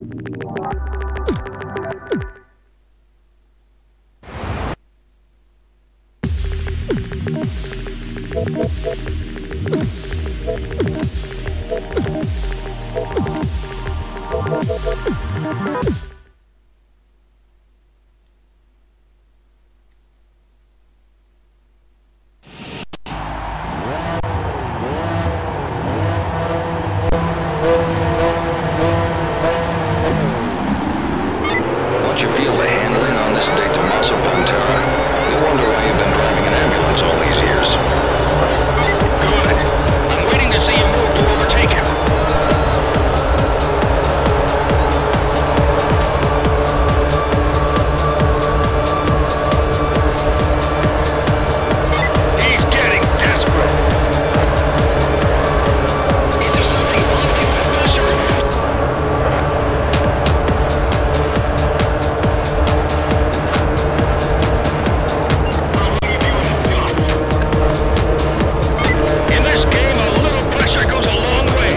Once you feel the handling on this De Tomaso Pantera, you'll wonder why you've been driving an ambulance all these years. Good. I'm waiting to see you move to overtake him. He's getting desperate. Is there something wrong with you, Professor? In this game, a little pressure goes a long way.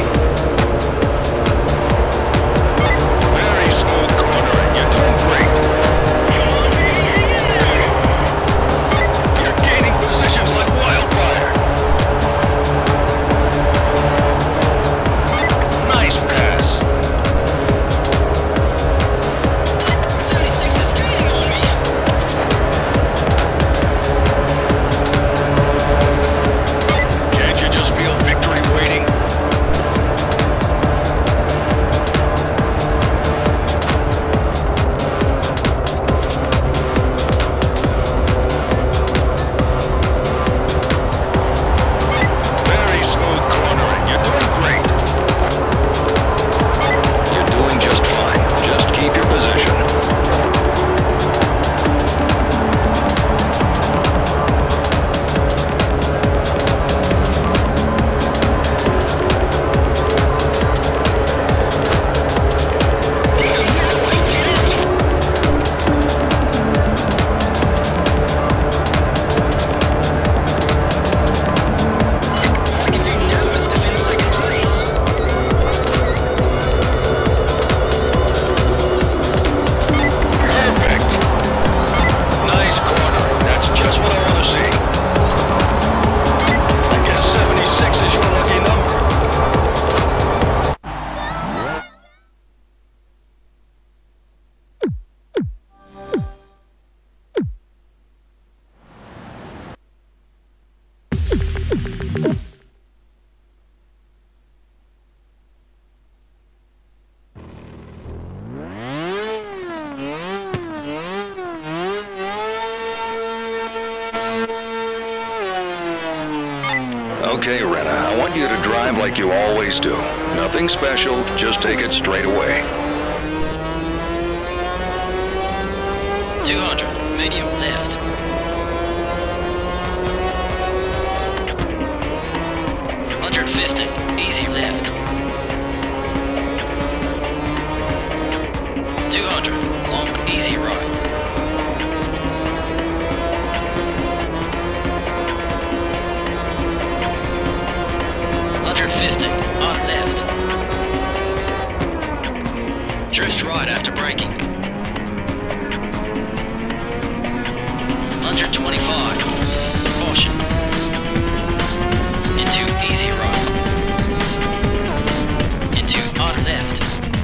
Very smooth cornering. You're doing great. You're gaining positions like wildfire. Nice pass. 76 is gaining on me. Can't you just feel victory waiting? Very smooth cornering. You're doing great. You're doing just fine. Just keep your position. Perfect. Nice cornering. That's just what I want to see. I guess 76 is your lucky number. Okay, Renna, I want you to drive like you always do. Nothing special, just take it straight away. 200, medium left. 150, easy left. 200, long, easy right. 150, on left. Drift right after braking. 125, caution. Into easy right. Into on left.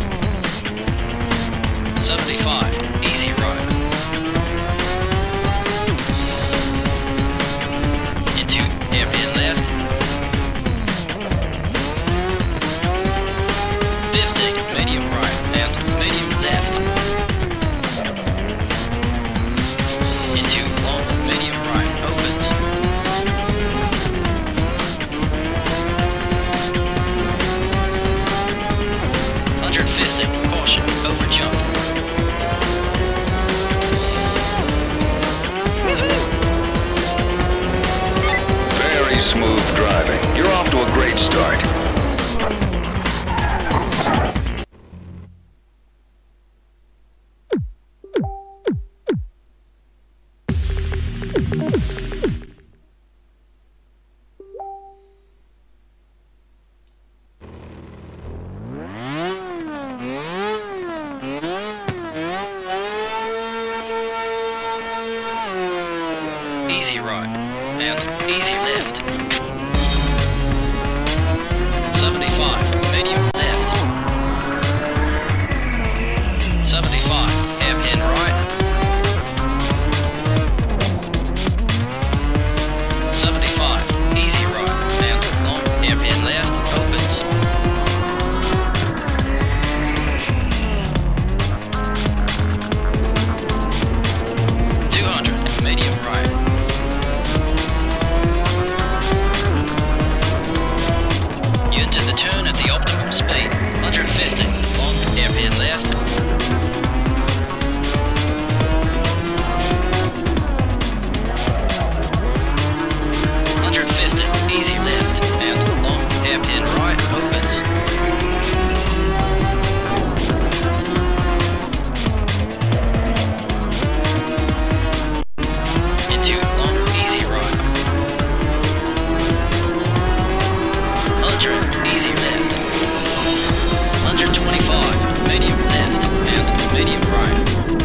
75, easy right. Into hairpin left. 50, medium right, and medium left. Into long, medium right, opens. 150, caution, over jump. Very smooth driving. You're off to a great start. easy right, and easy left. 75, medium left. 75, hairpin right. 75, easy right, and long hairpin left, opens. 200, medium right. 150, long hairpin left. 150, easy left, and long hairpin right opens. Into long easy right. 100, easy left. 125, medium left, and medium right.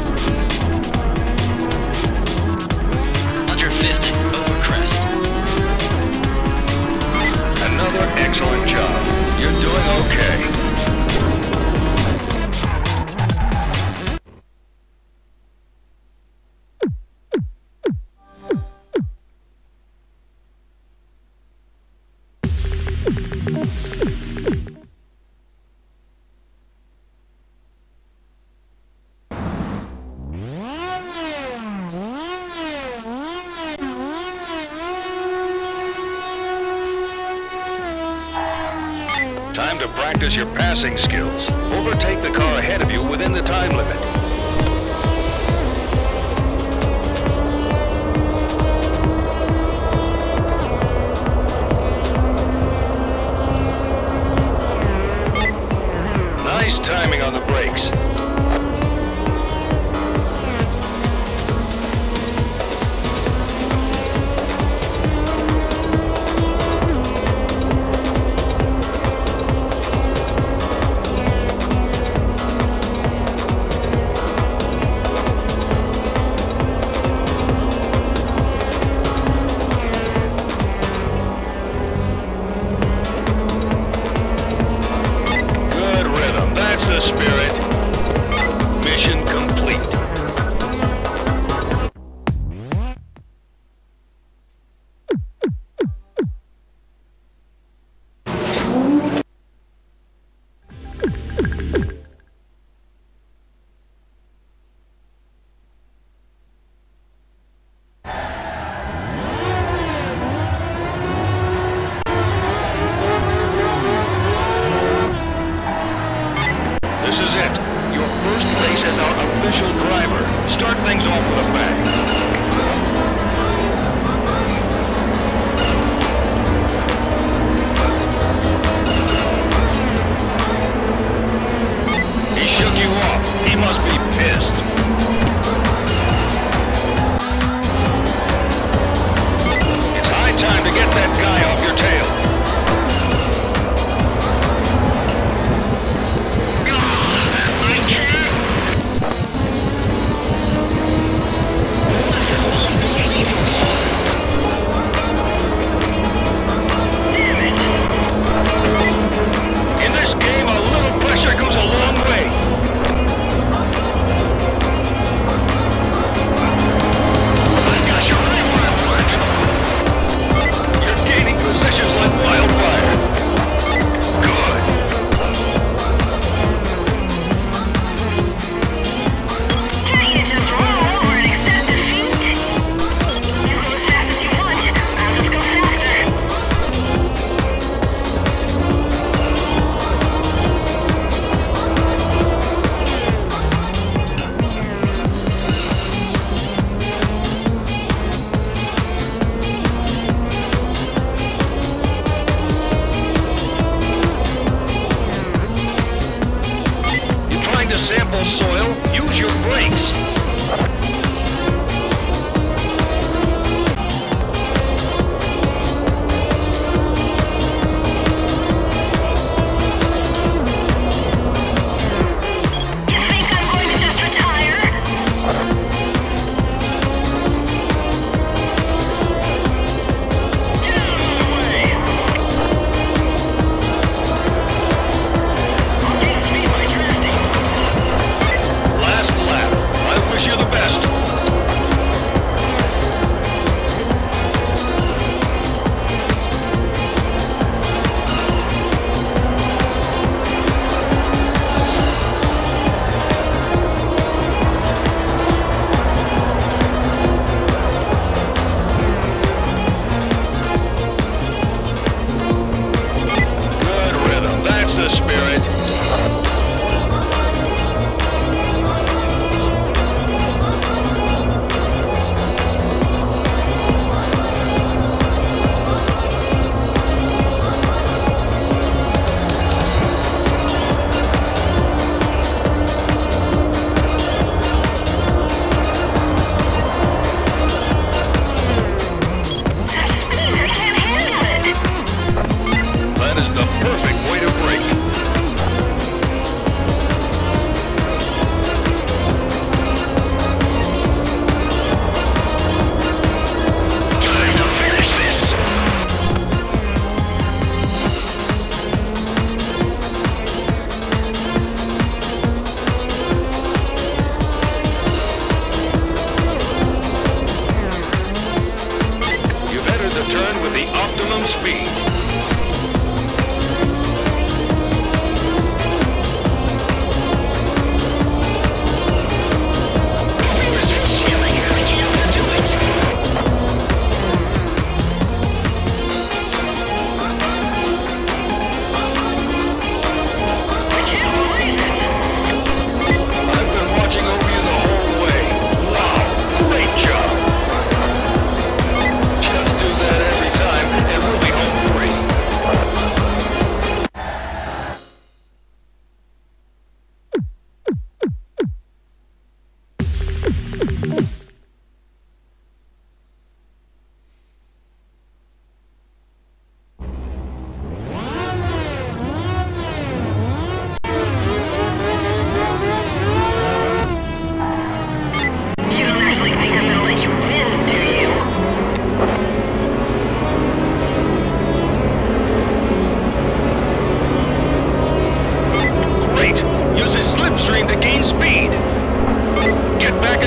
150, over crest. Another excellent job. You're doing okay. Time to practice your passing skills. Overtake the car ahead of you within the time limit. Nice timing on the brakes. The spirit. Mission complete. This is it. Your first race as our official driver. Start things off with a bang. He shook you off. He must be pissed. It's high time to get that guy off your tail. In this game, a little pressure goes a long way. I got your right where I want. You're gaining positions like wildfire. Good. Can't you just roll over and accept defeat? You go as fast as you want. I'll just go faster. You're trying to sample soil? Use your brakes. You think I'm going to just retire?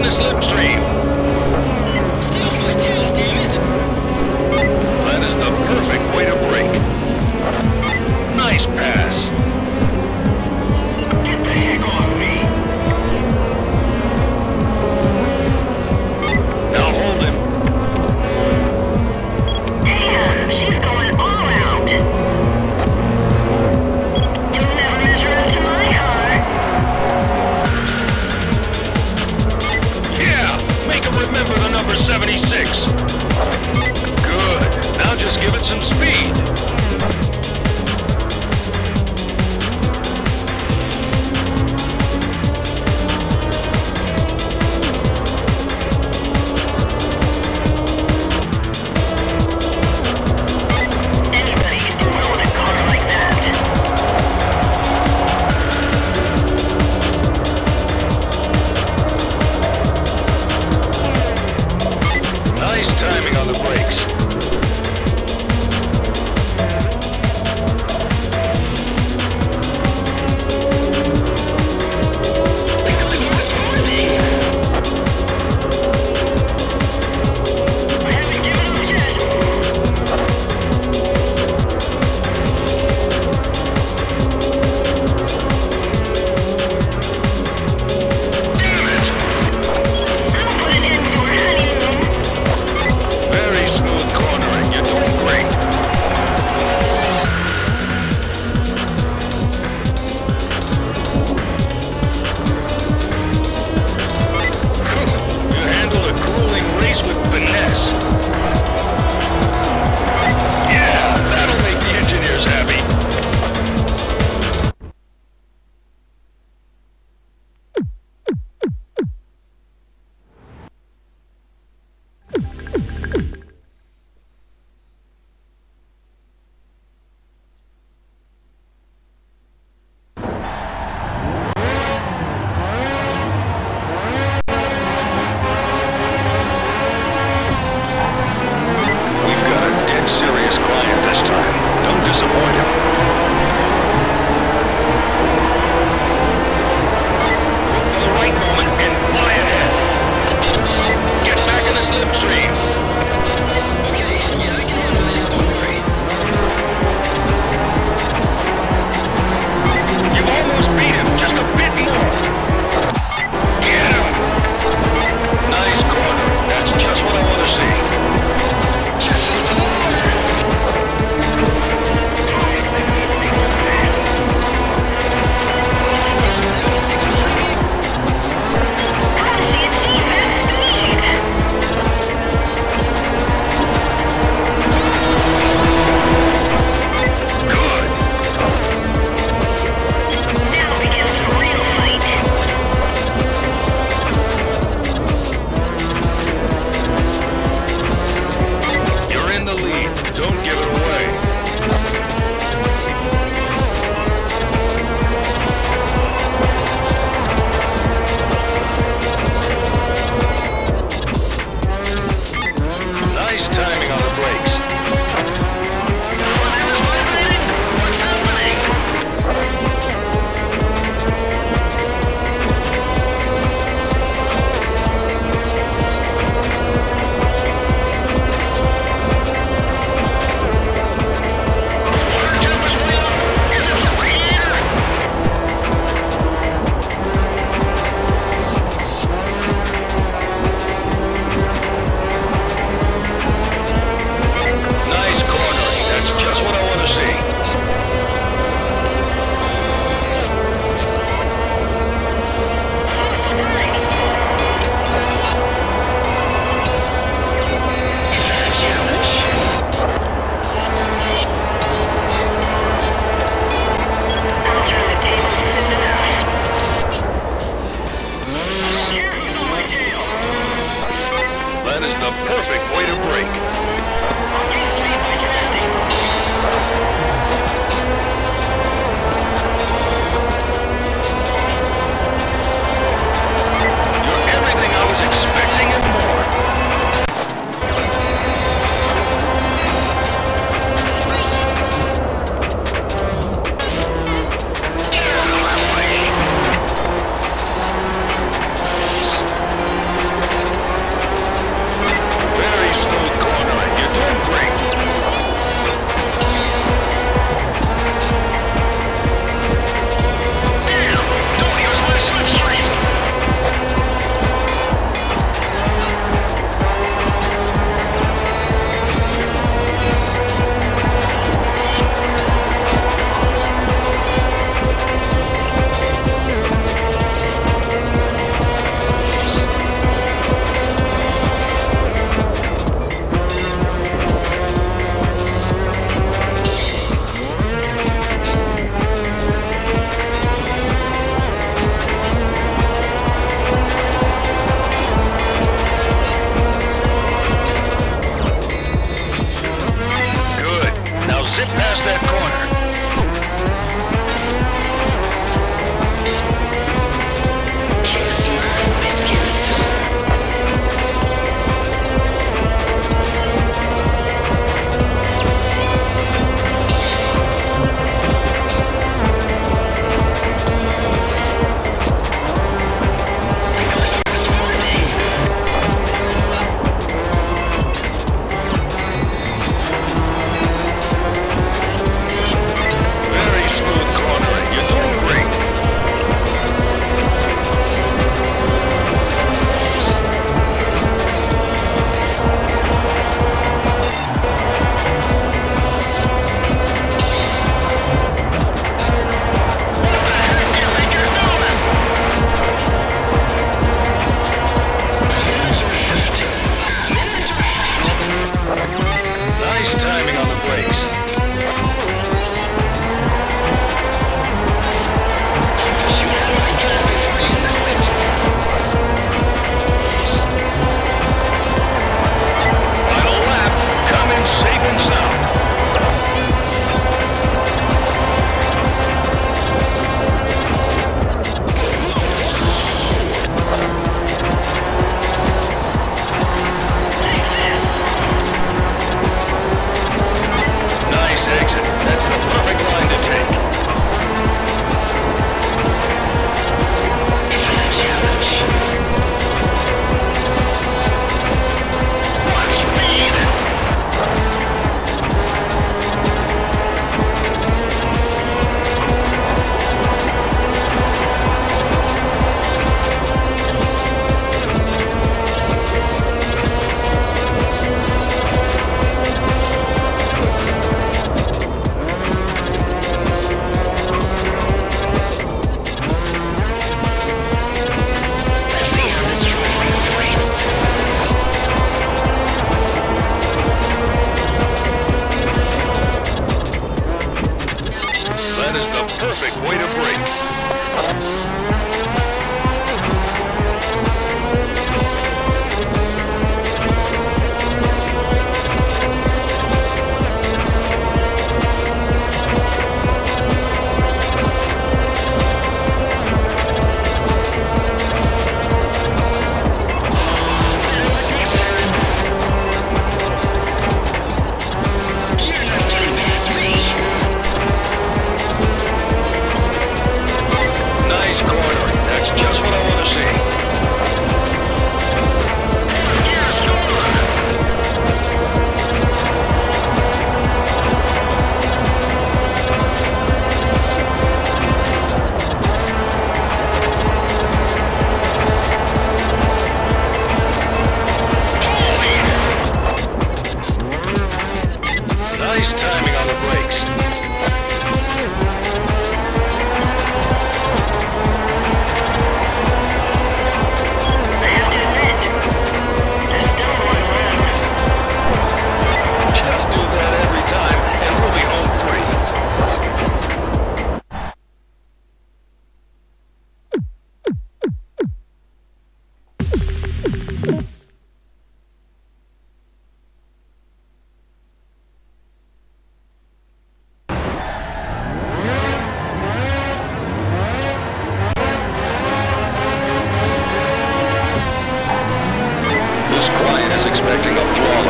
the slipstream. Stay off my tail, damn it! That is the perfect way to brake. Nice pass. Get the heck off me. Now hold him. Damn, she's going all out. You'll never measure up to my car. Yeah, make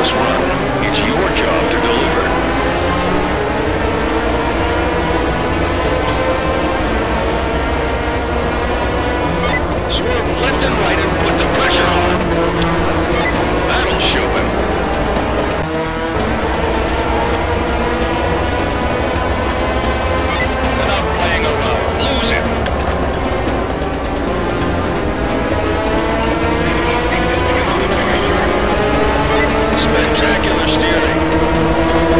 must run. It's your job to deliver. Swerve left and right and put the pressure on. That'll show him. Without playing around. Lose him. Spectacular steering.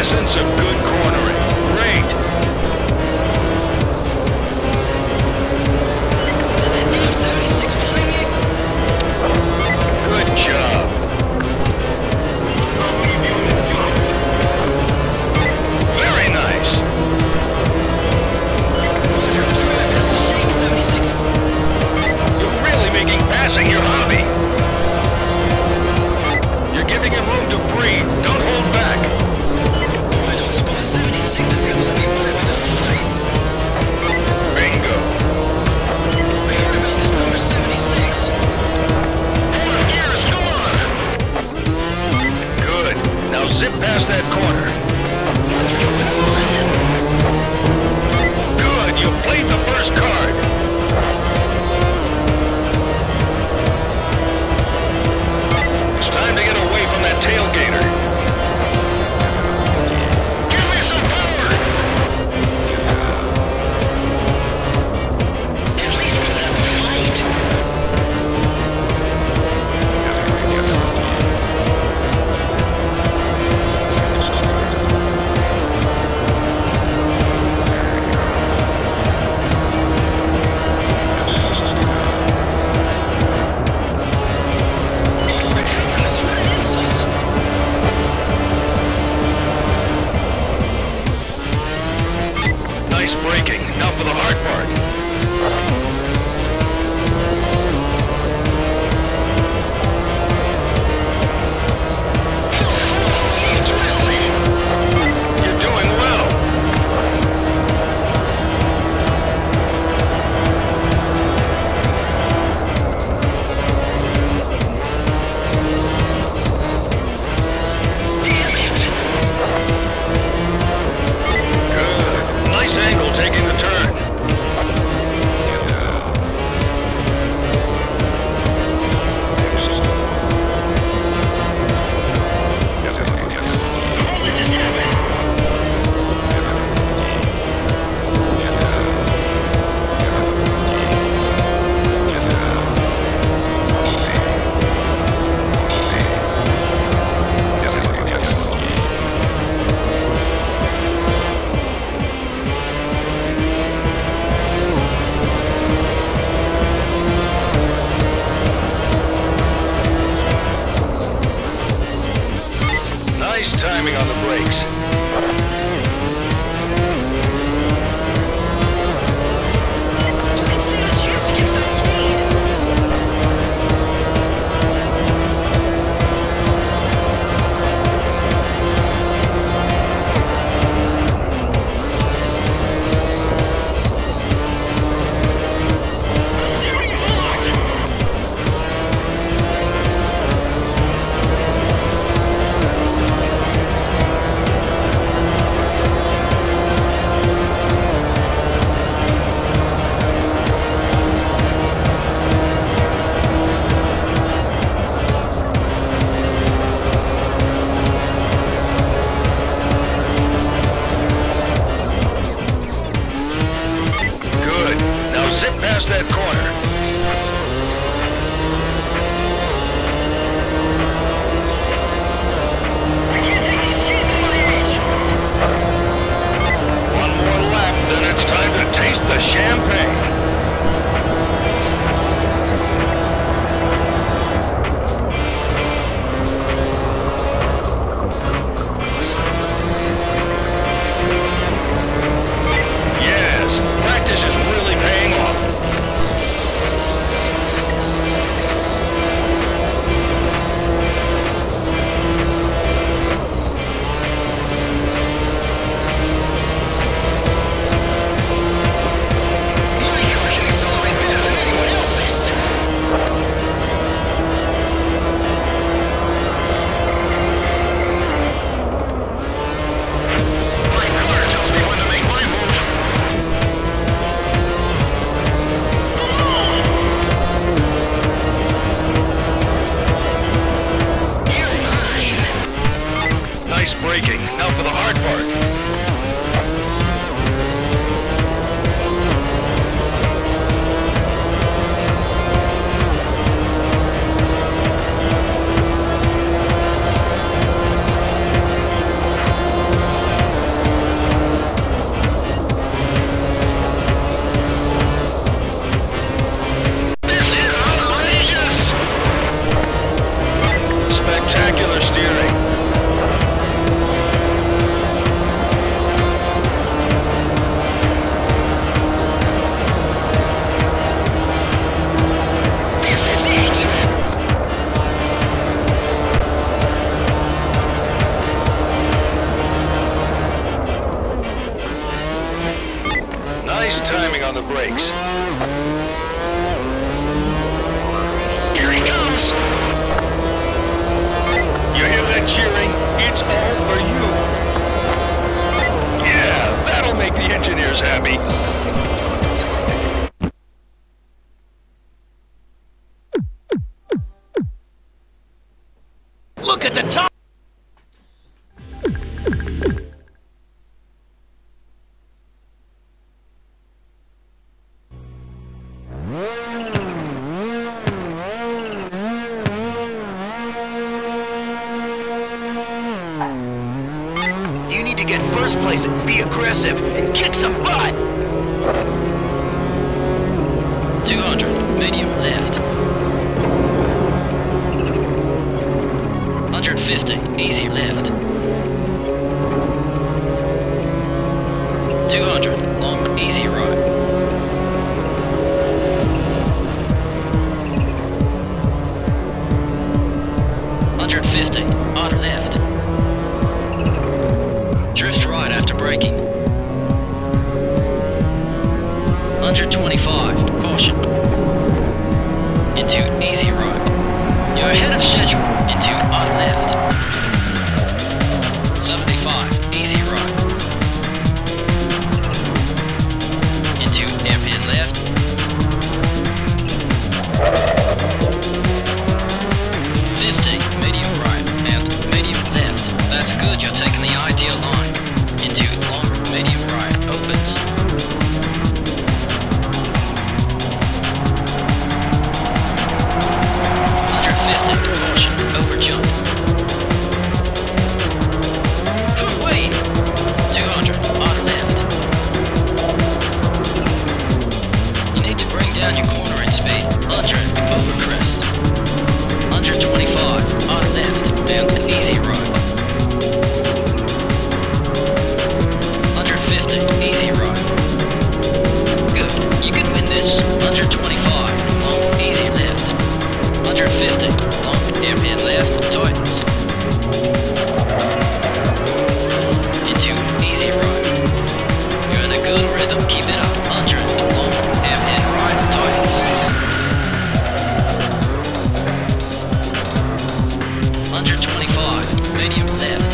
essence of good cornering. Great. Good job. Very nice. You're really making passing your hobby. You're giving him room to breathe. Don't hold back. Bingo. Good. Now zip past that corner. Good. You played the first card. It's time to get away from that tailgater. Give me some power! At least we let them fight. Nice braking. Now for the hard part. You're doing well. Good. Nice angle taking the turn. Nice timing on the brakes. Good. Now zip past that corner. One more lap, then it's time to taste the champagne. Yes, practice is really paying off. braking. Now for the hard part. timing on the brakes. Here he comes! You hear that cheering? It's all for you. Yeah, that'll make the engineers happy. Look at the top! You need to get first place, be aggressive, and kick some butt! 200, medium left. 150, easy left. 200, long, easy right. 150, hard left. Drift right after braking. 125, caution. Into easy right. You're ahead of schedule. Into hard left. 75, easy right. Into hairpin left. 50, medium right and medium left. That's good, you're taking the ideal line. Into long, medium right, opens. 150, caution, over jump. Wait! 200, hard left. You need to bring down your cornering speed. 100, over crest. 125, hard left, and easy right. 150, easy right. Good, you can win this. 125, long, easy left. 150, long, hairpin left, tightens. Into easy right. You're in a good rhythm, keep it up. 100, long, hairpin right, tightens. 125, medium left.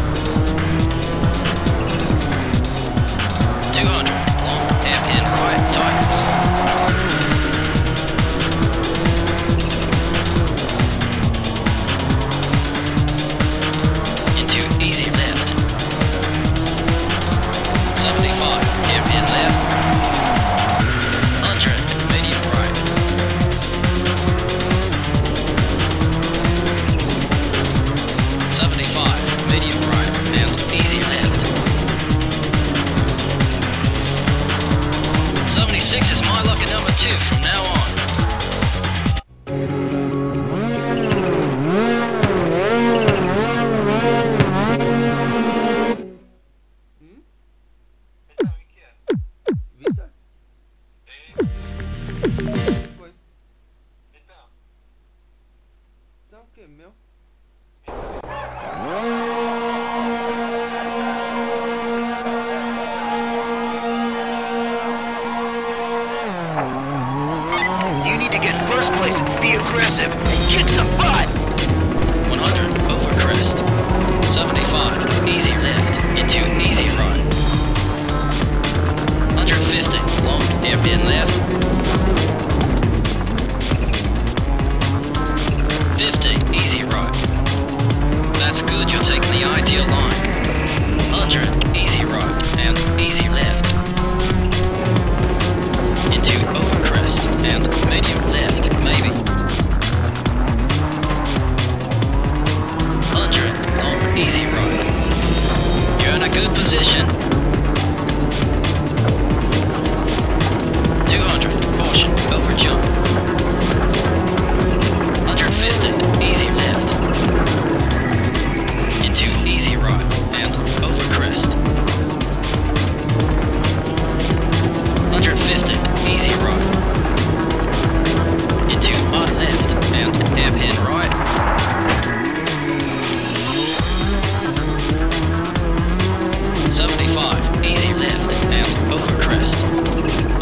200, long, hairpin right, tightens. 75, hairpin left. 100, medium right. 75, medium right, and easy left. 76 is my lucky number 2 from now on. Vitor? Foi. Tá o quê? Meu? You need to get first place, be aggressive, and kick some butt! 100, over crest. 75, easy left, into easy right. 150, long, hairpin left. 50, easy right. That's good, you're taking the ideal line. 100, easy right, and easy left. Into over crest, and medium left, maybe. 100, long, easy right. You're in a good position. 200, caution, over jump. 150, easy left. Into easy right, and over crest. 150, easy right. Into hard left, and hairpin right. 75, easy left, and over crest.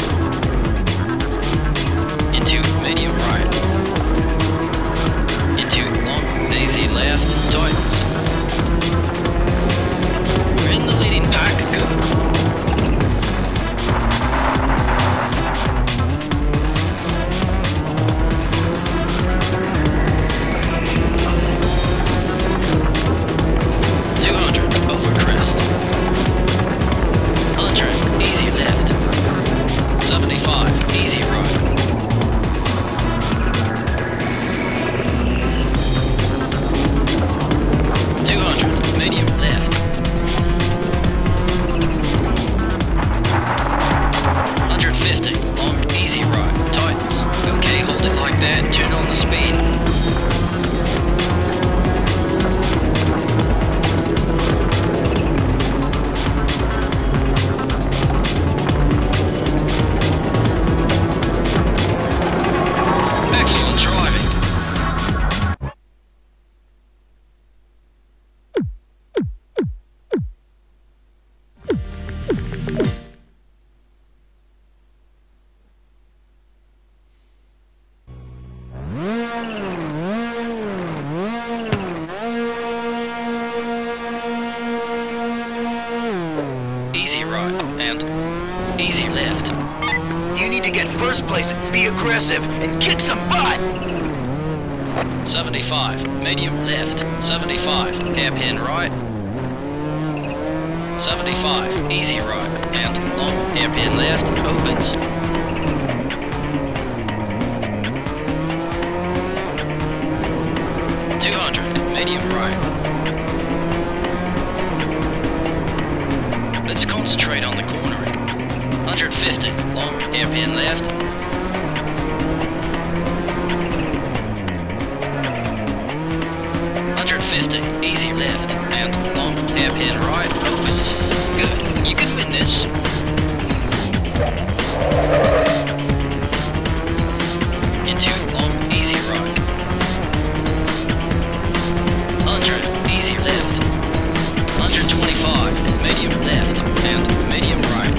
easy right, and easy left. You need to get first place, be aggressive, and kick some butt! 75, medium left. 75, hairpin right. 75, easy right, and long hairpin left, opens. 200, medium right. Let's concentrate on the cornering. 150, long hairpin left. 150, easy left, and long hairpin right, opens. Good, you can win this. Into long, easy right. 100, easy left. 125, medium left, and medium right.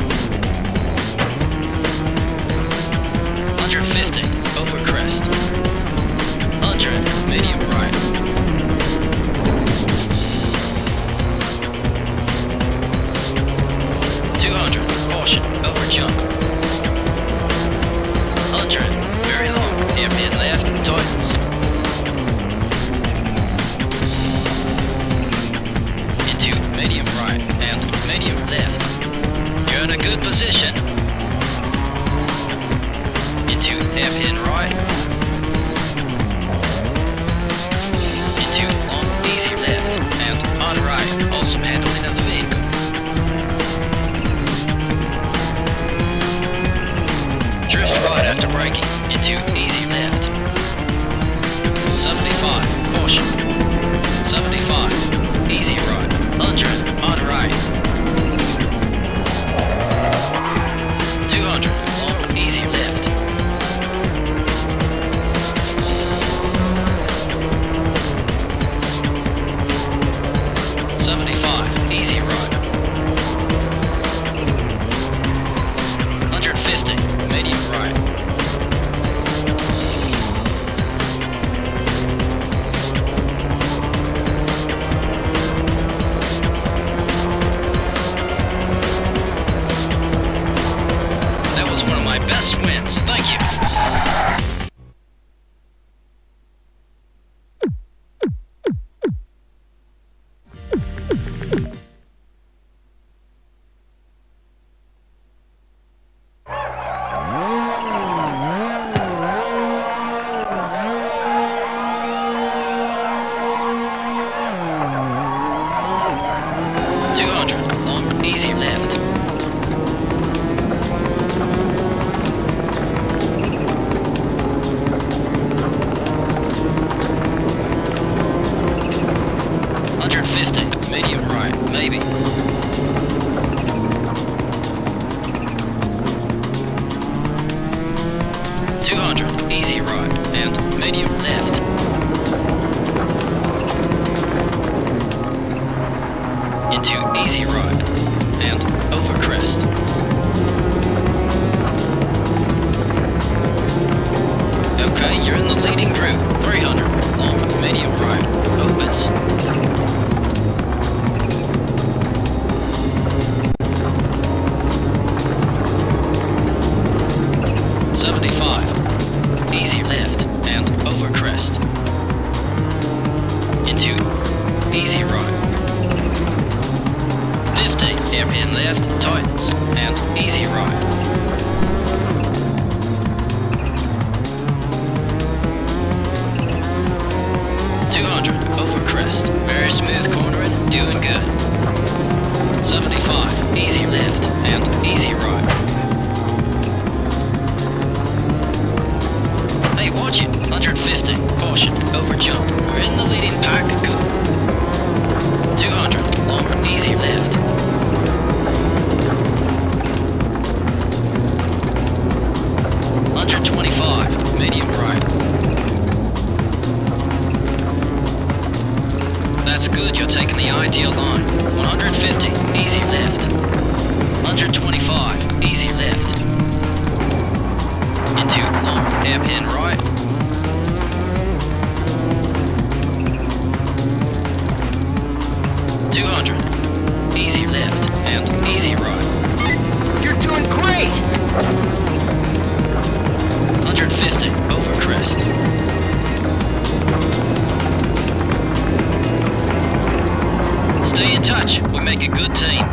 150, over crest. 100, medium right. 200, caution, over jump. 100, very long, hairpin left, tightens. Into medium right, and medium left. You're in a good position. Into hairpin right. Into long, easy left, and on right, awesome handling of the vehicle. Drift right after braking, into easy left. 75, caution. 75, easy right. 100, on right. 200, long, easy left. 75, easy right. 150, medium right. 200, long, easy left. 150, medium right, maybe. 200, easy right, and medium left. 2 easy right, and over crest. Okay, you're in the leading group. 300, long, medium right, opens. 75, easy left, and over crest. Into easy right. 50, hairpin left, tightens, and easy right. 200, over crest, very smooth cornering, doing good. 75, easy left, and easy right. Hey, watch it, 150, caution, over jump, we're in the leading pack, good. 200, long, easy left. 125, medium right. That's good, you're taking the ideal line. 150, easy left. 125, easy left. Into long, hairpin right. 200, easy left. and easy ride. You're doing great! 150 over crest. Stay in touch. We make a good team.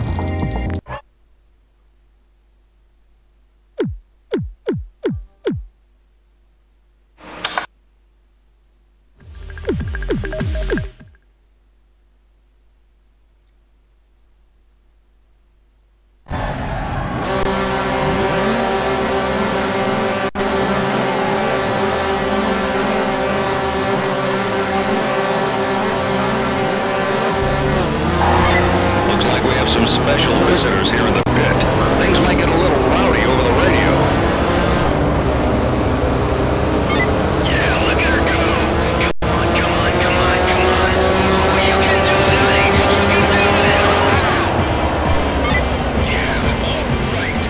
Some special visitors here in the pit. Things might get a little rowdy over the radio. Yeah, look at her go! Come on, come on, come on, come on! Oh, you can do it, honey! You can do it! Yeah, all right.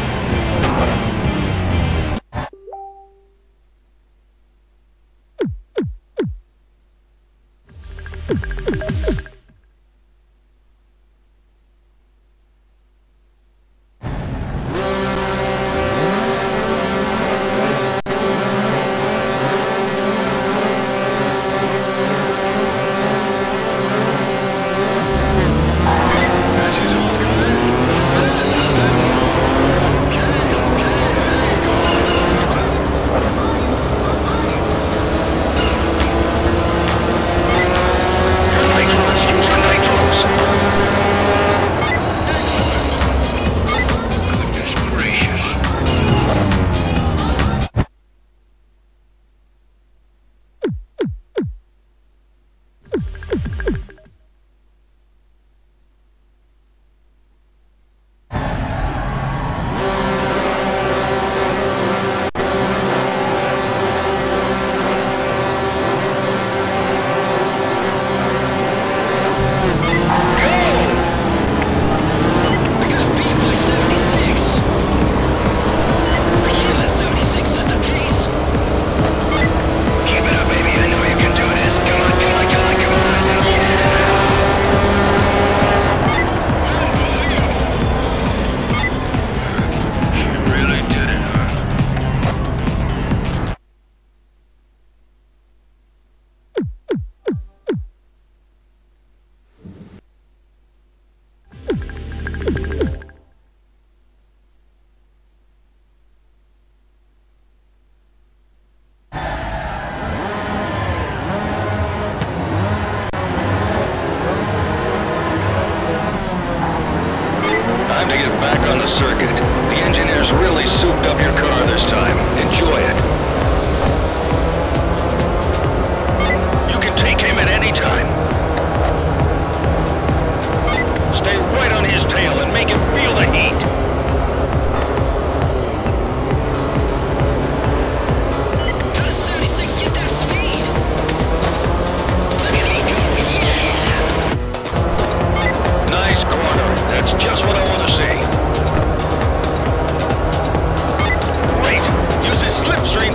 Time to get back on the circuit. The engineers really souped up your car this time. Enjoy it. You can take him at any time. Stay right on his tail and make him feel the heat. Got 76, get that speed! Nice corner. That's just what I want to see. Great. Use his slipstream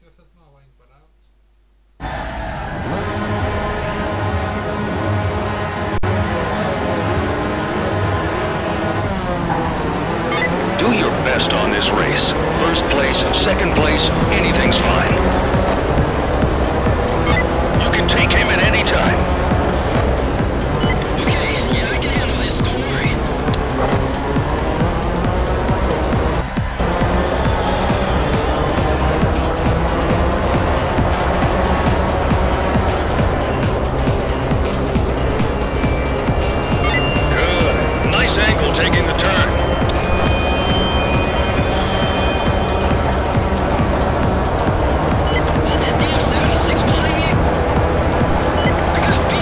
tivesse tomado banho parado. Do your best on this race. First place, second place, anything's fine. You can take him at any time. Okay, yeah, I can handle this, don't worry. Good. Nice angle taking the turn. Is that damn 76 behind me? I gotta beat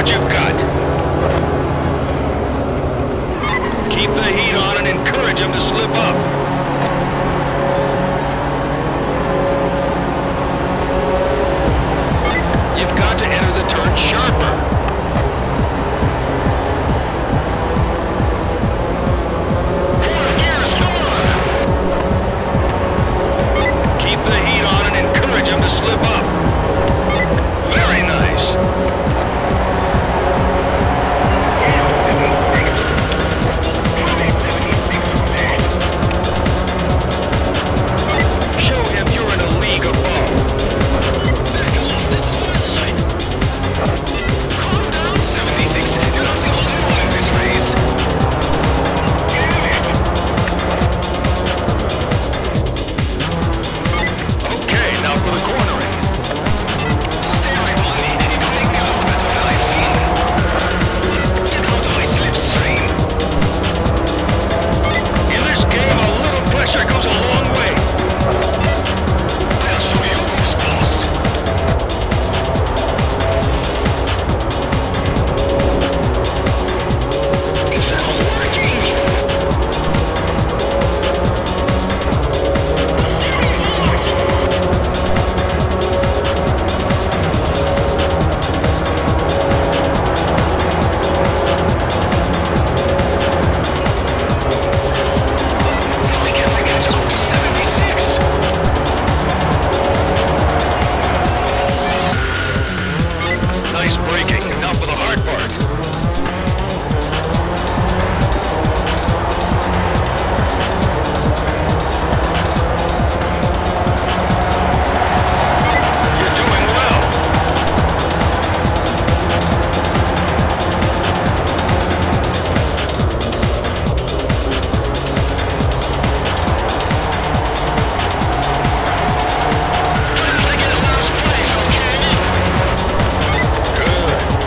what you've got. Keep the heat on and encourage them to slip up. You've got to enter the turn sharper. Fourth gears, come on. Keep the heat on and encourage them to slip up. Very nice. Show him you're in a league above. Back off, this is my line. Calm down, 76. You're not the only one in this race. Okay, now for the cornering. Stay right on me, and you can make me look better than I feel. Get out of my slipstream. In this game, a little pressure goes a long way. I'll show you who's boss. Is that all working? Why can't I catch up to 76? Nice braking. Now for the hard part. You're doing well. I get last place, okay? Good.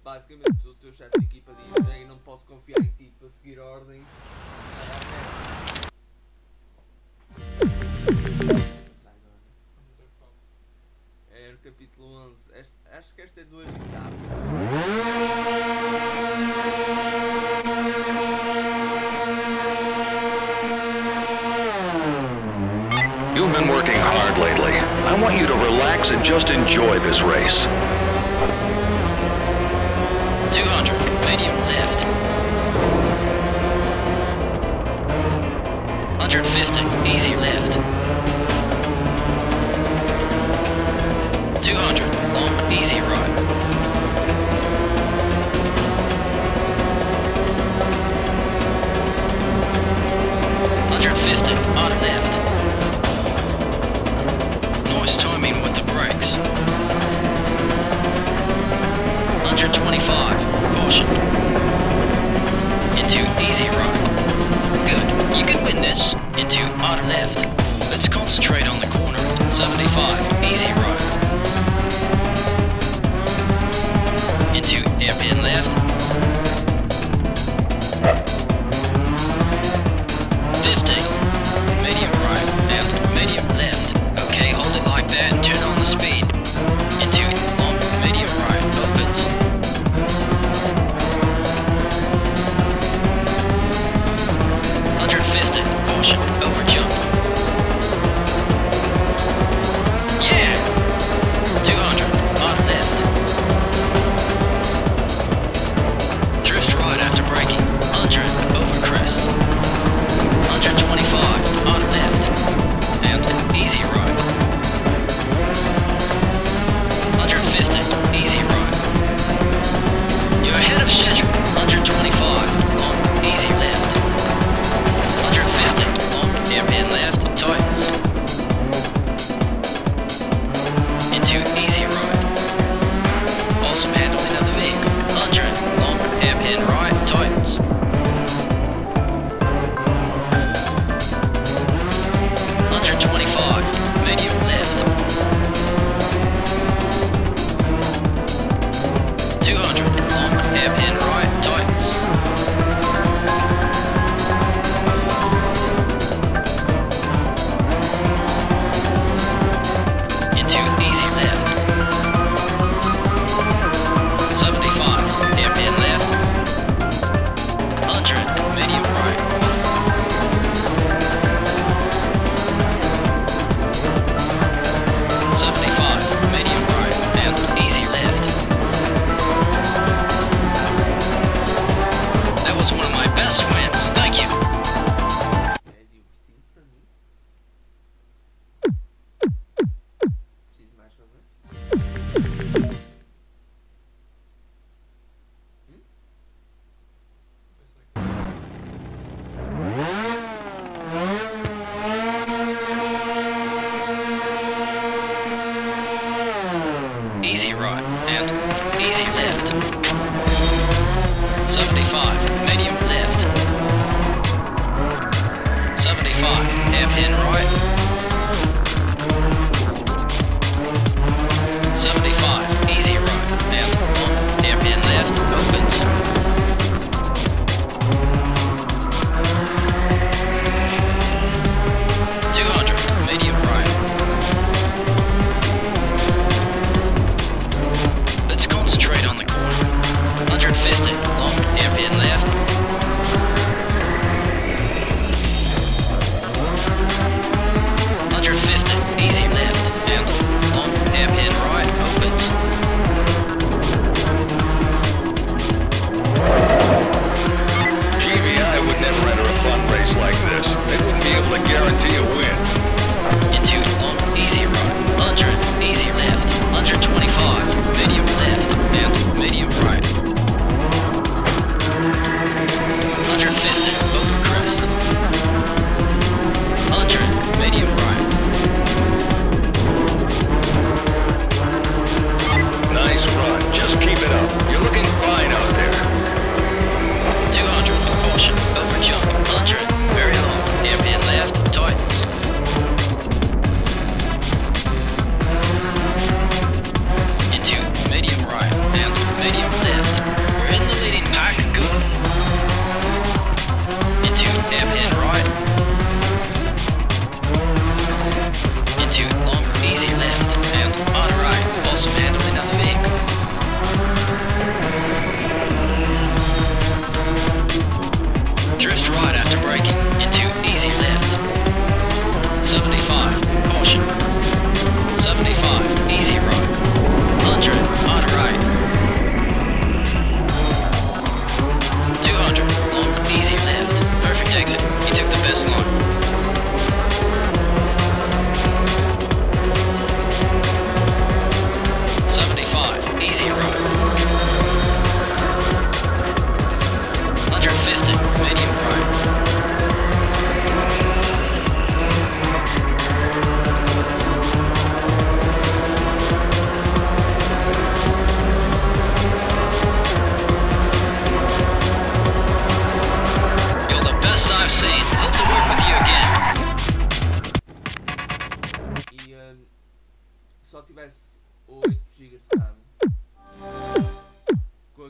basicamente o teu chefe de equipa diz: "Ei, não posso confiar em ti para seguir ordens." É o capítulo 11. Acho que esta é 2 etapas. You've been working hard lately. I want you to relax and just enjoy this race. 200, medium left. 150, easy left. 200, long, easy right. 150, on left. Nice timing with the brakes. 125, caution. Into easy right. Good, you can win this. Into on left. Let's concentrate on the corner. 75, easy right. Into airpin left. 50, medium right, and medium left. Okay, hold it like that and turn on the speed. Into long, medium right, opens. 150, caution, over jump. Yeah! 200, on left. Drift right after braking. 100, over crest. 125, on left. And easy right. 150, easy right. You're ahead of schedule. 125, long, easy left. 150, long, airpin left, tightens. Into easy right. Awesome handling of the vehicle. 100, long, airpin right, tightens. 125, medium left. 200, long, airpin right, tightens. 75, airpin left. 100, medium right. 75, medium right, and easy left. That was one of my best wins, thank you. É divertido para mim. Preciso mais fazer? Easy right, and easy left. 75, medium left. 75, airpin right. 75, easy right, and long, airpin left, opens. 200, medium right. Let's concentrate on the corner. 150, long, airpin left. 125,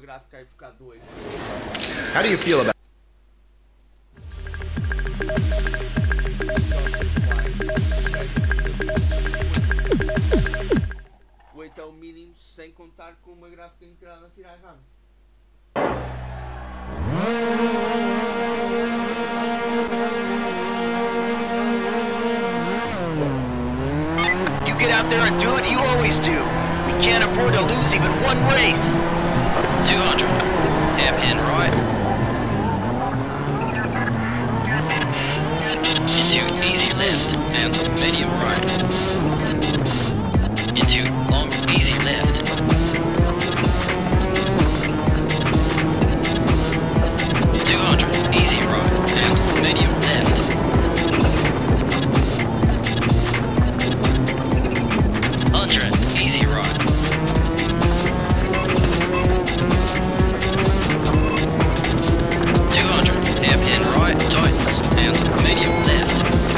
gráfica e buscar 2. How do you feel about Ou então mínimo sem contar com uma gráfica integrada a tirar RAM. You get out there and do it, you always do. We can't afford to lose even one race. 200. Hairpin right. Into easy left and medium right. Into long easy left. 200 easy right and medium left. 100 easy right. 200 hairpin right tightens and medium left.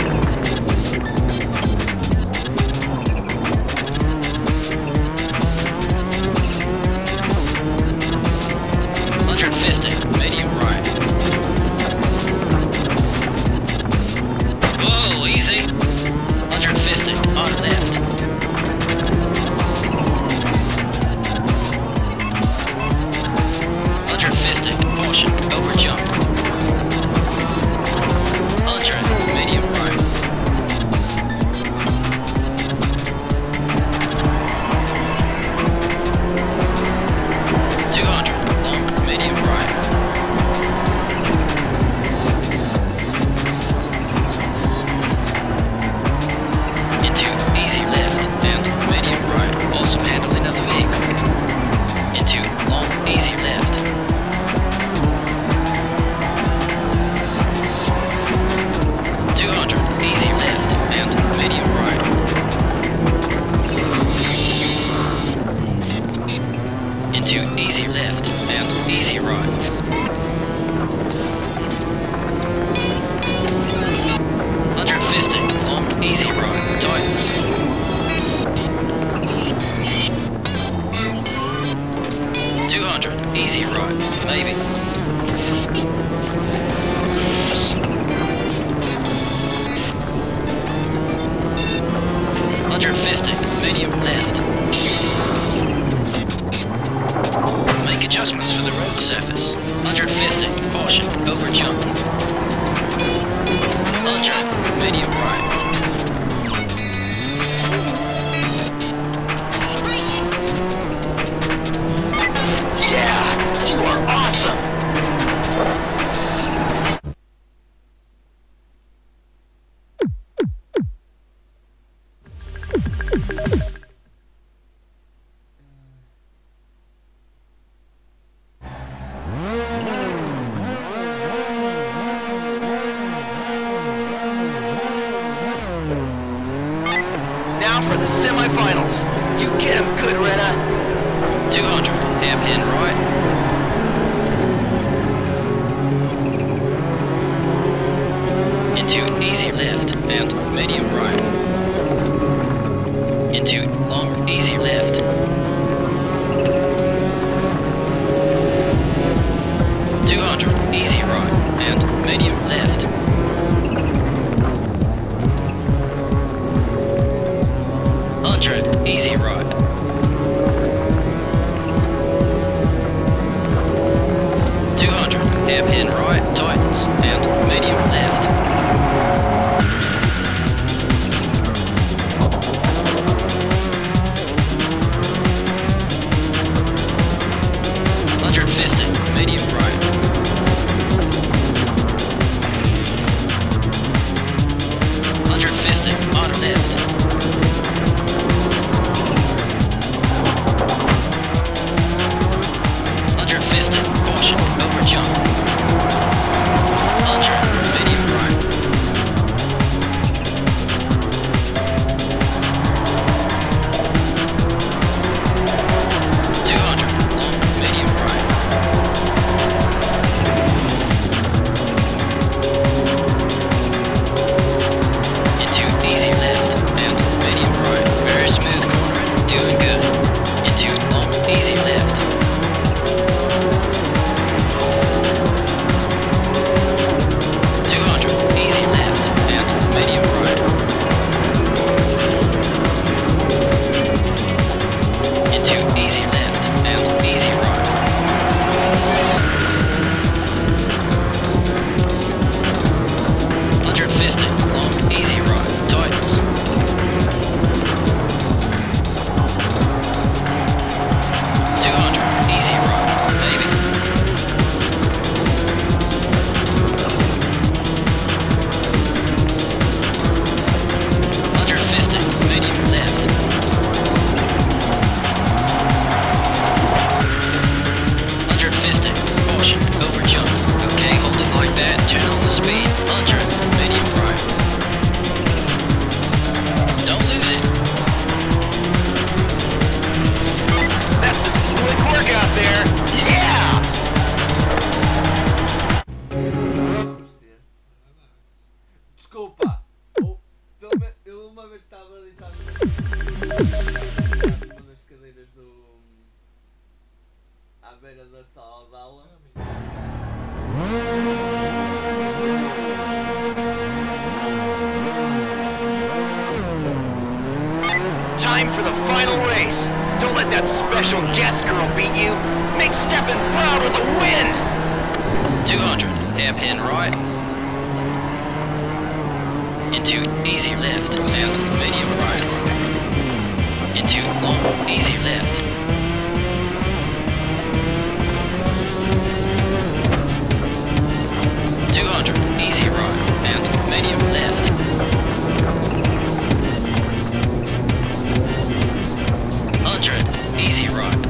150 medium right. Whoa, easy. 150 on left. 150 caution over jump. 100 medium right. 200 long medium right. 200, easy right, maybe. Medium left. Make adjustments for the road surface. 150, caution, over jump. 100, medium right. Yeah, you are awesome! Now for the semifinals. You get him good, Rena. 200, hairpin right. Into easy left and medium right. Into long easy left. 200, easy right and medium left. 100, easy right. 200, hairpin right, tightens, and medium left. 150, medium right. 150, on left. 150, caution, over jump. 100, medium à beira da sala de aula. Time for the final race. Don't let that special guest girl beat you. Make Stefan proud with a win. 200, hairpin right. Into easy left, and medium right. Into long, easy left. Easy right, and medium left. 100, easy right.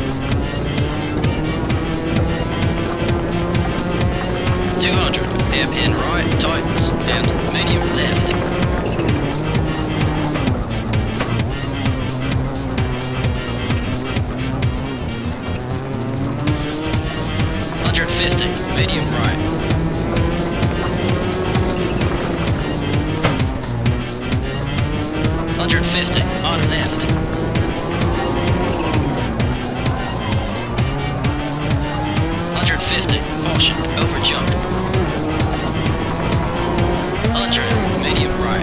200, hairpin right, tightens, and medium left. 150, medium right. 150, on left. 150, caution, over jump. 100, medium right.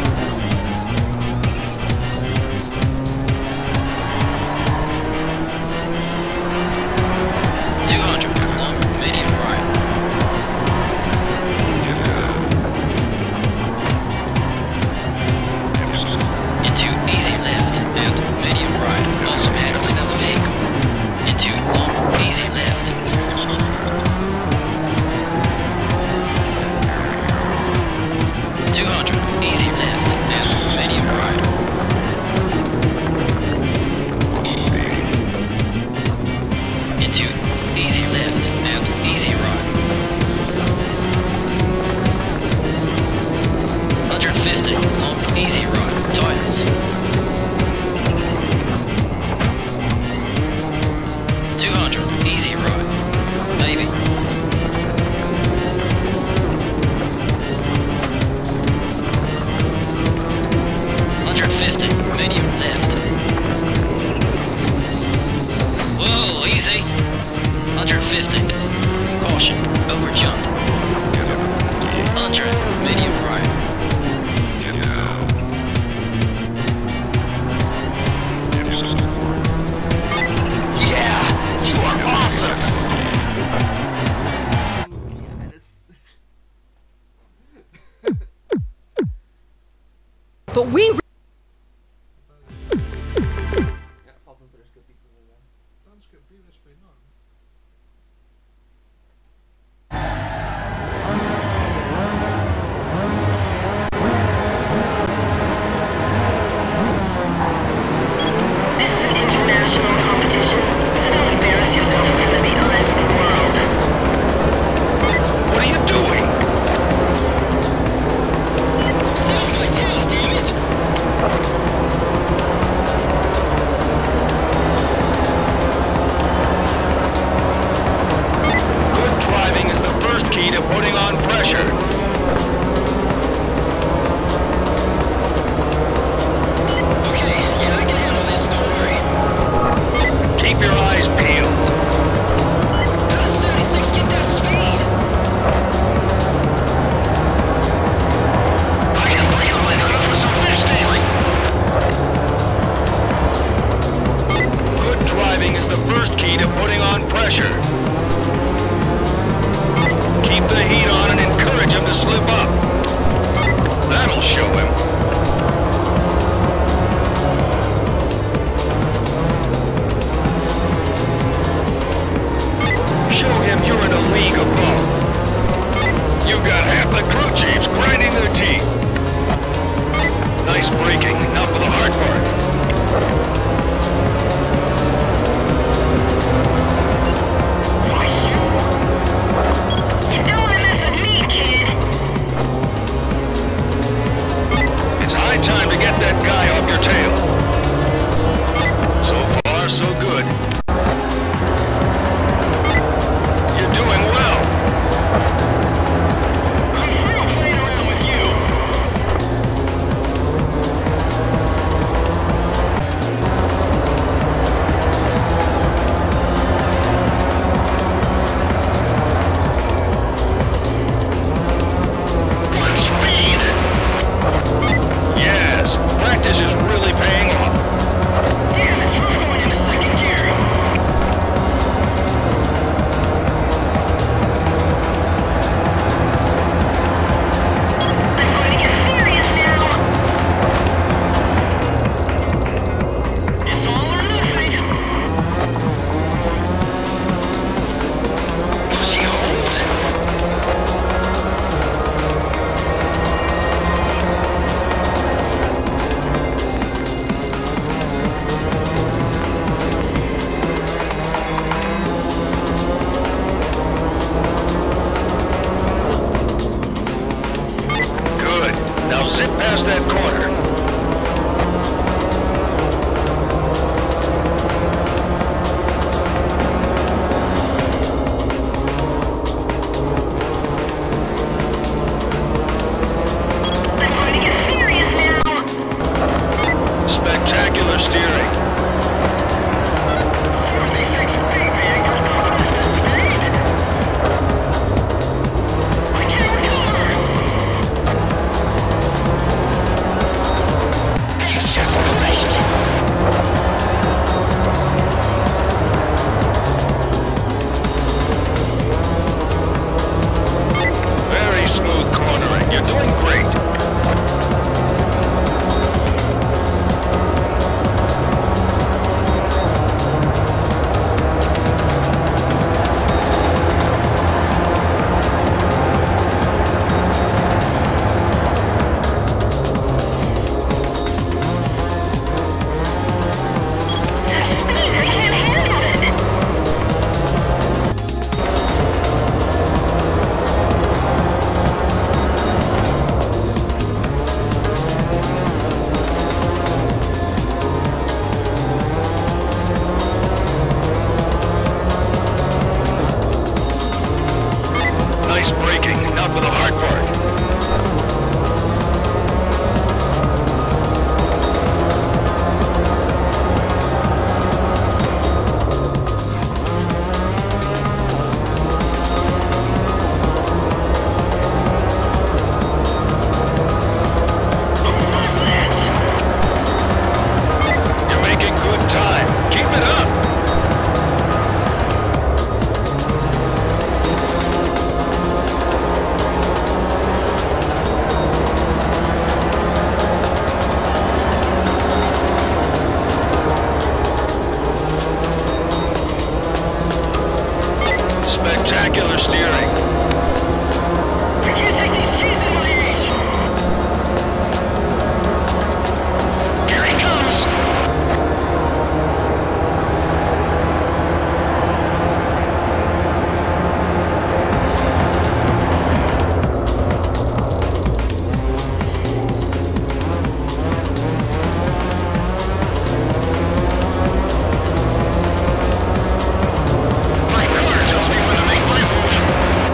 200, long, medium right. 2, easy left, and medium right. Also handling of the vehicle. Into long, easy left. 200, easy left, and medium right. 2, easy left, and easy right. 150, long, easy right, tightens. 200, easy right, maybe. 150, medium left. Whoa, easy. 150, caution, over jump. 100, medium right. 3 capítulos agora. Tantos capítulos, foi enorme. This is an international competition, so don't embarrass yourself in front of the eyes of the world. What are you doing? Stay off my tail, damn it! spectacular steering. We can't take these trees in one each. Here he comes! My car tells me when to make my move.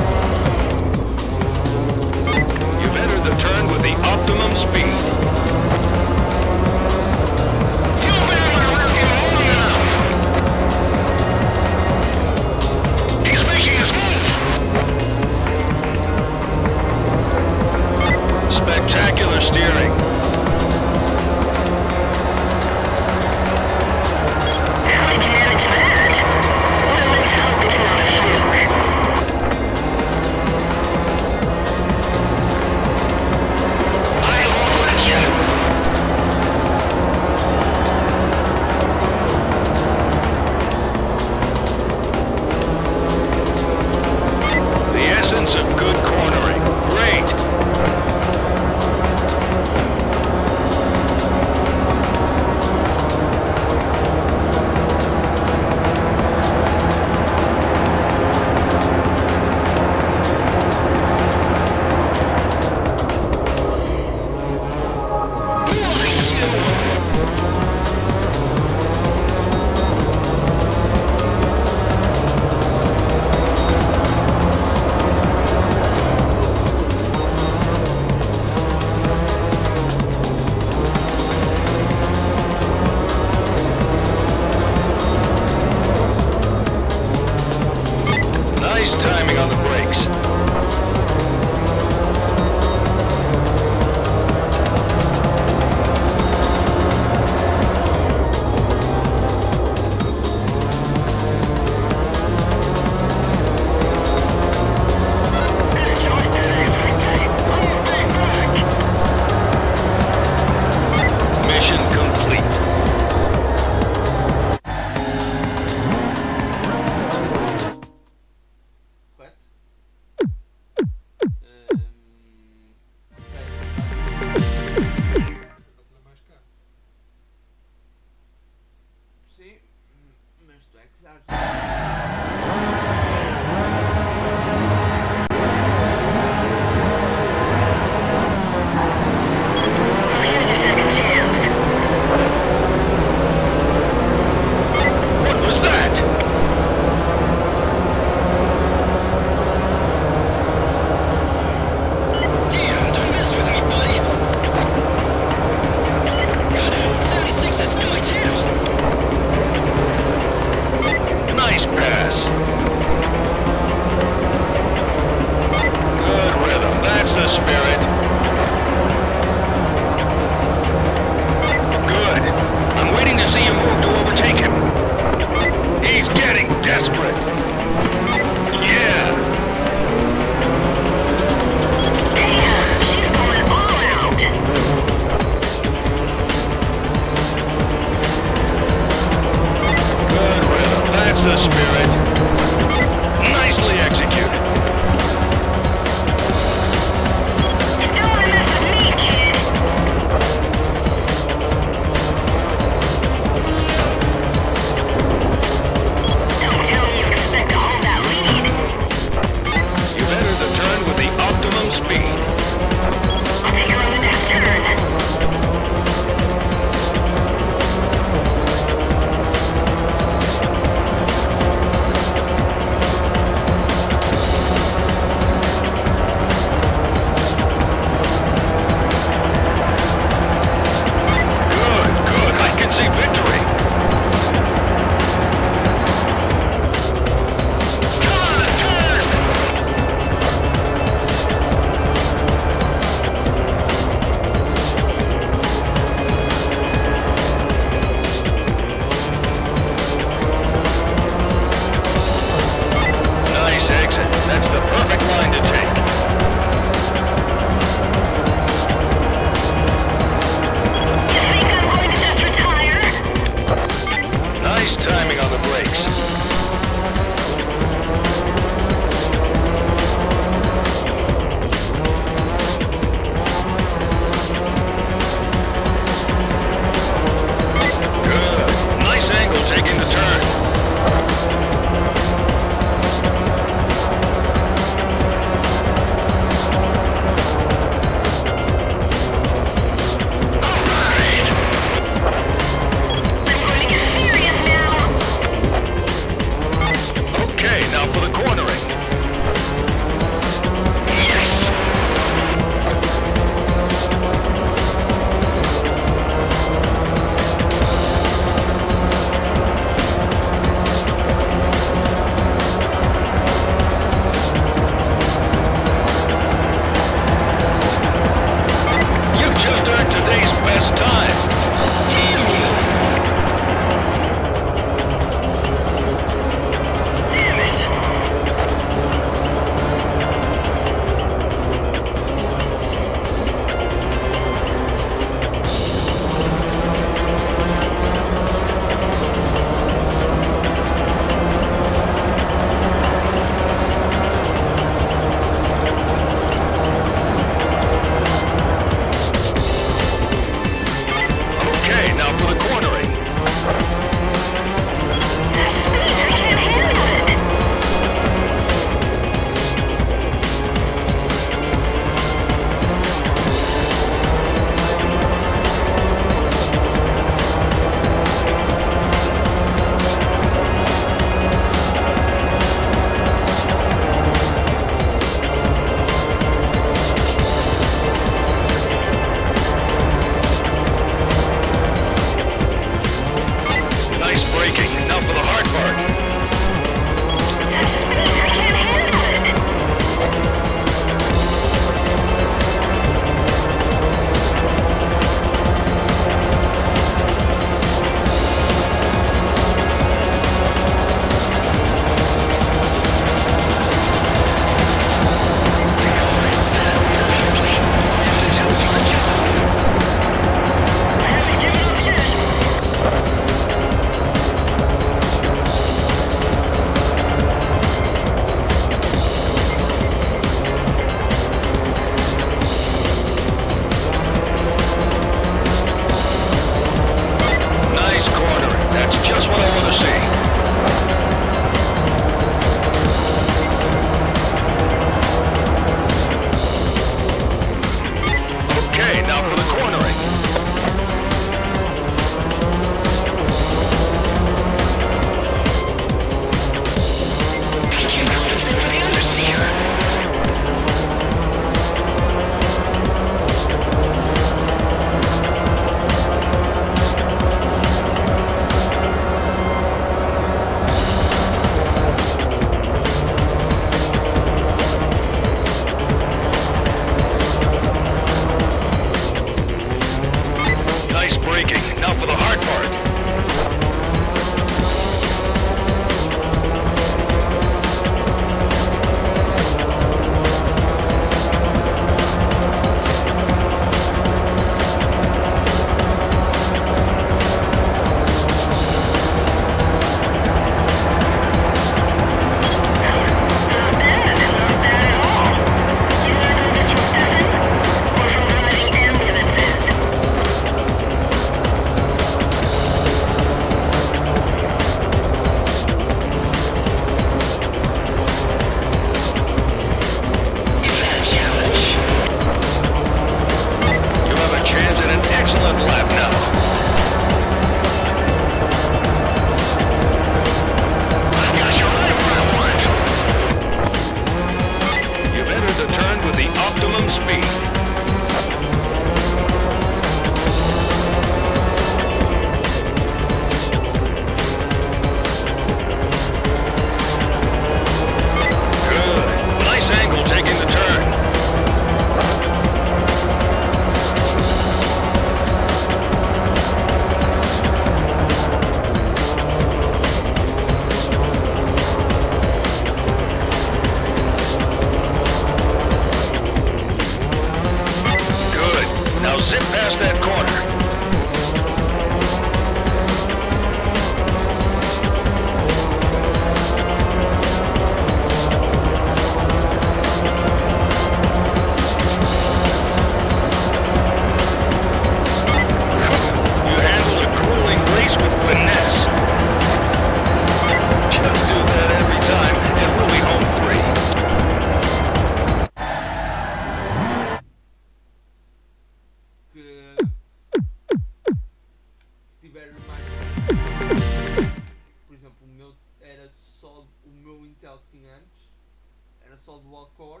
core.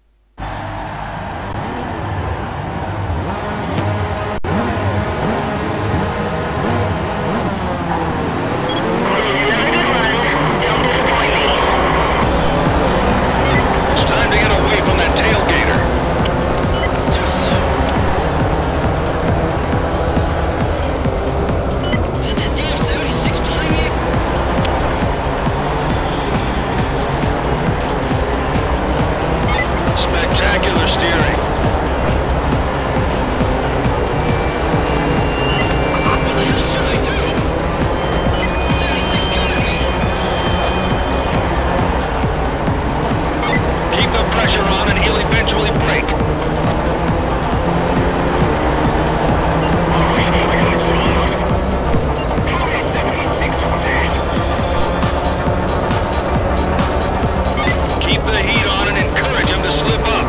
Another good run. Don't disappoint me. It's time to get away from that tailgater. Too slow. Is it that damn 76 behind me? Spectacular steering. What the hell should I do? 76 coming at me. Keep the pressure on and he'll eventually break. Keep the heat on and encourage him to slip up.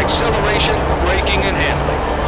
Acceleration, braking, and handling.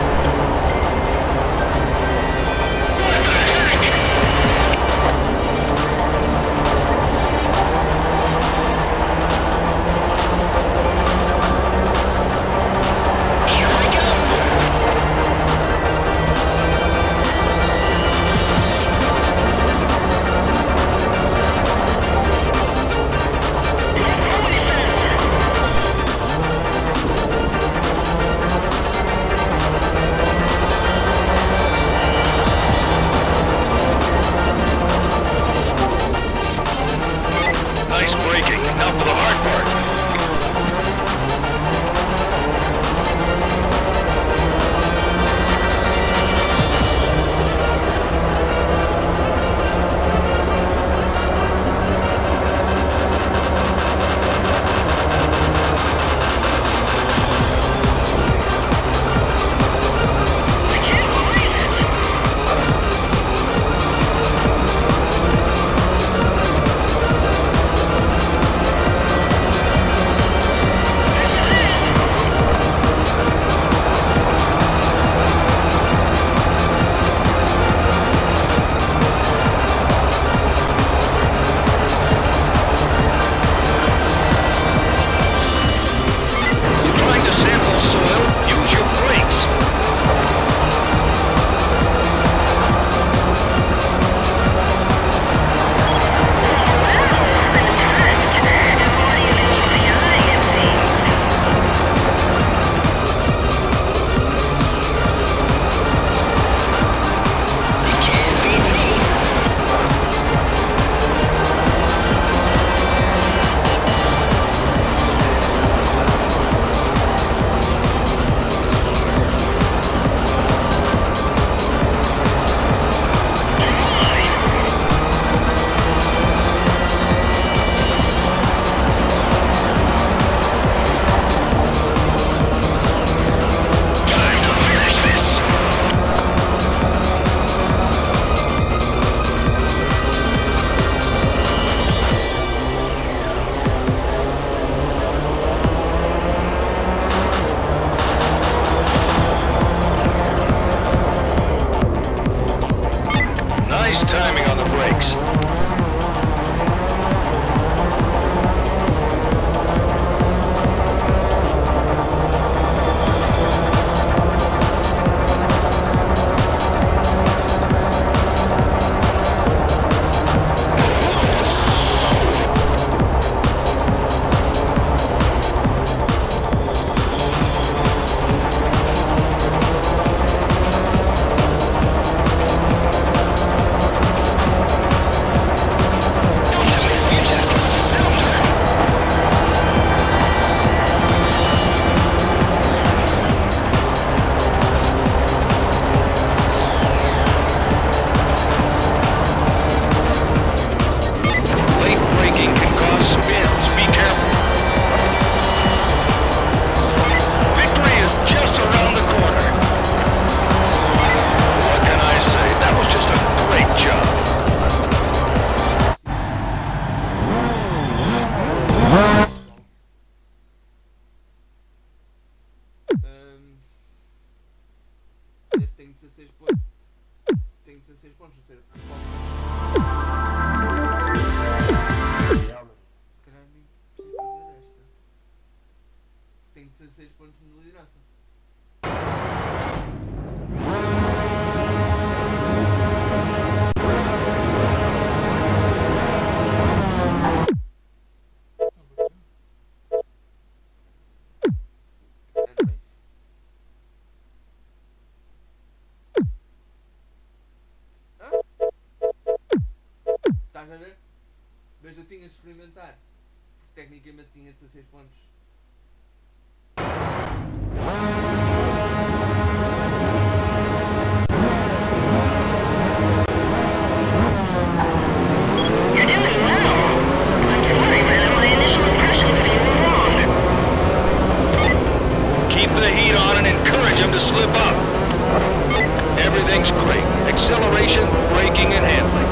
Nice braking. Now for the hard part. Nice timing on the brakes. Este tem 16 pontos. Tem 16 pontos, ou seja, se calhar nem preciso fazer esta. Tem 16 pontos de liderança. Estás a ver? Mas eu tinha de experimentar. Tecnicamente tinha 16 pontos. You're doing well. I'm sorry, man. My initial impressions of you were wrong. Keep the heat on and encourage them to slip up. Everything's great. Acceleration, braking, and handling.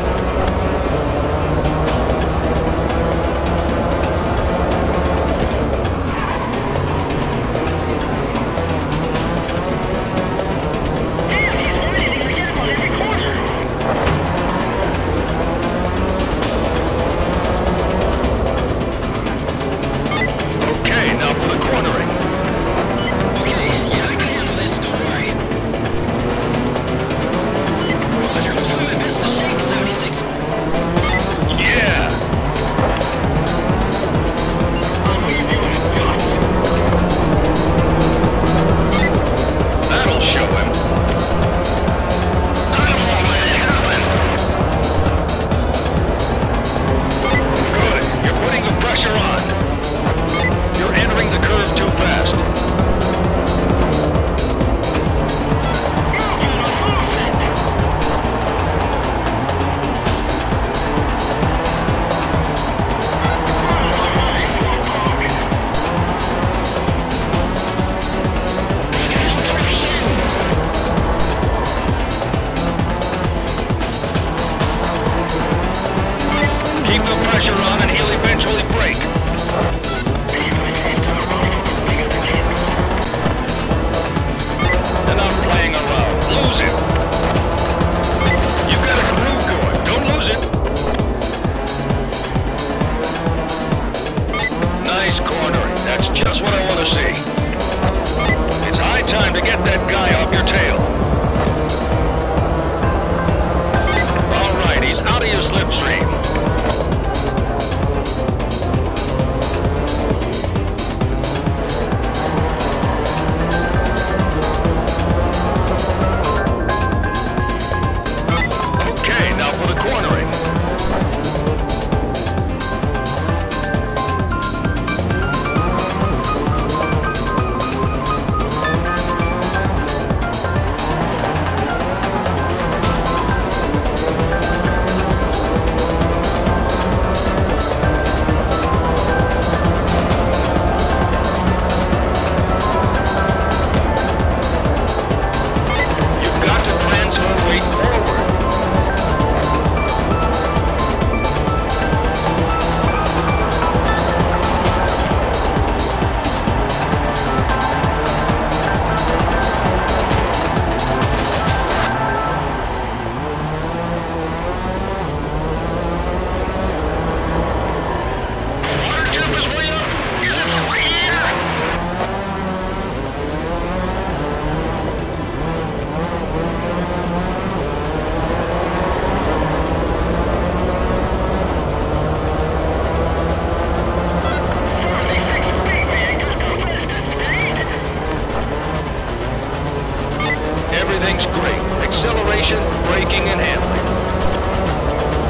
Everything's great. Acceleration, braking, and handling.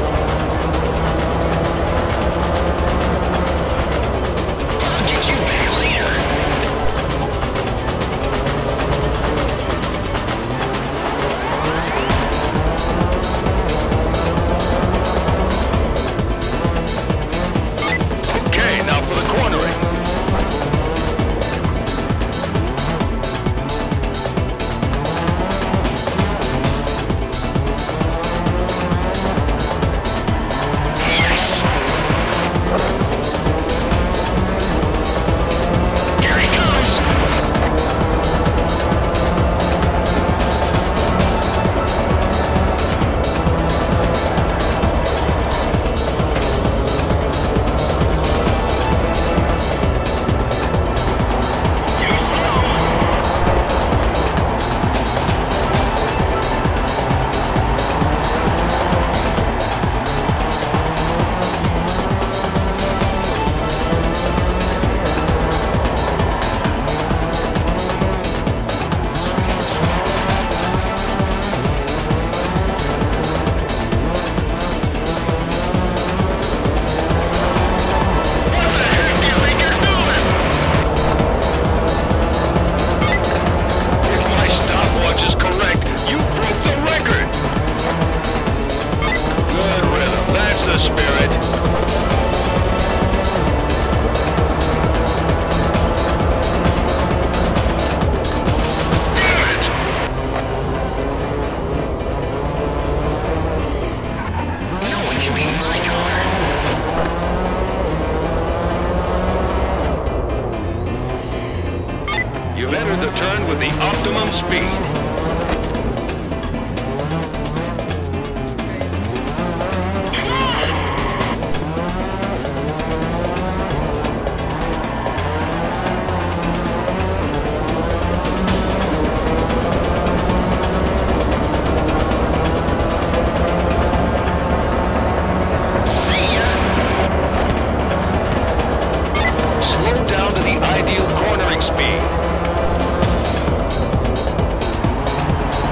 I'll get you back later. Okay, now for the cornering. Here he comes. Too slow. What the heck do you think you're doing? If my stopwatch is correct, you broke the record. Good rhythm. That's the spirit. Damn it! No one can beat my car. You've entered the turn with the optimum speed. See ya. Slow down to the ideal cornering speed.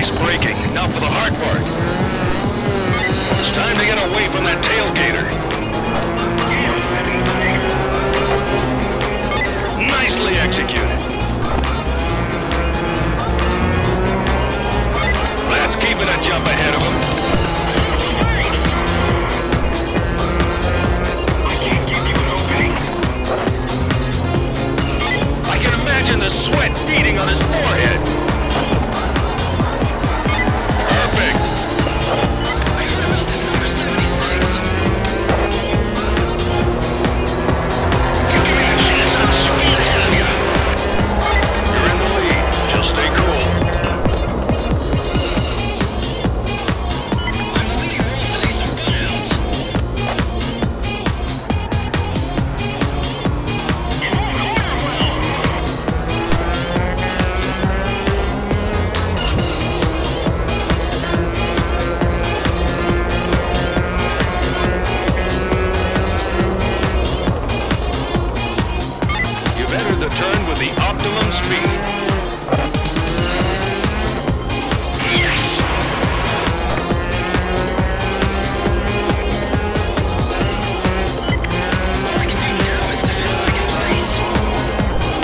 Nice braking. Now for the hard part. It's time to get away from that tailgater. Nicely executed. That's keeping a jump ahead of him. I can't give you an opening. I can imagine the sweat beading on his forehead. Perfect. I heard about this number 76. You can imagine this on speed ahead of you. You're in the lead. Just stay cool. I'm leading most of these burnouts. You've entered the turn with the optimum speed. Yes! All I can do now is defend second place.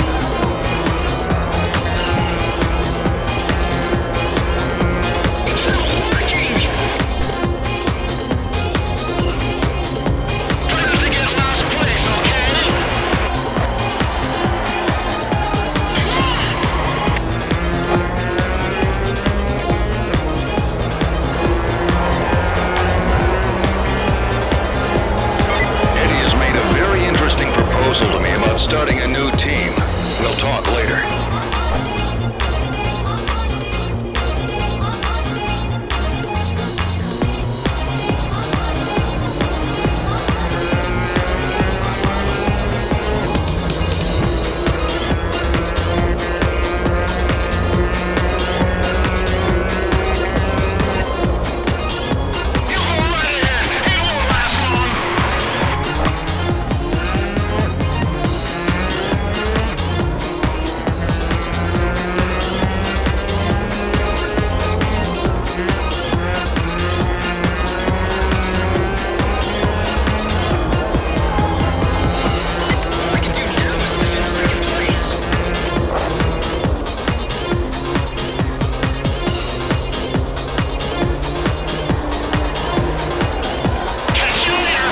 It's not working! Time to get last place, okay? Eddie has made a very interesting proposal to me about starting a new team. We'll talk later. You go right ahead. It won't last long. All I can do now is defend second place. Catch you later.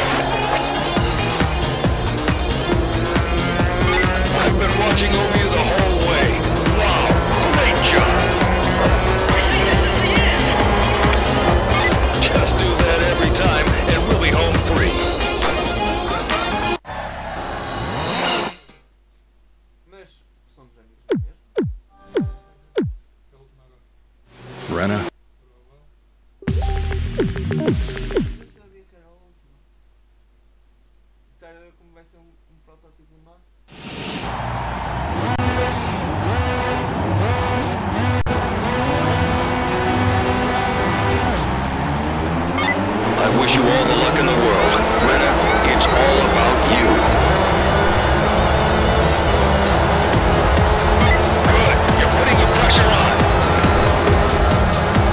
I've been watching over you the whole way. Wow, great job. Just do that every time, and we'll be home free. Mas somos amigos mesmo. É a última agora. Rena, Eu sabia que era a última. Está a ver como vai ser um protótipo de mar? I wish you all the luck in the world. Rena, it's all about you. Good. You're putting the pressure on.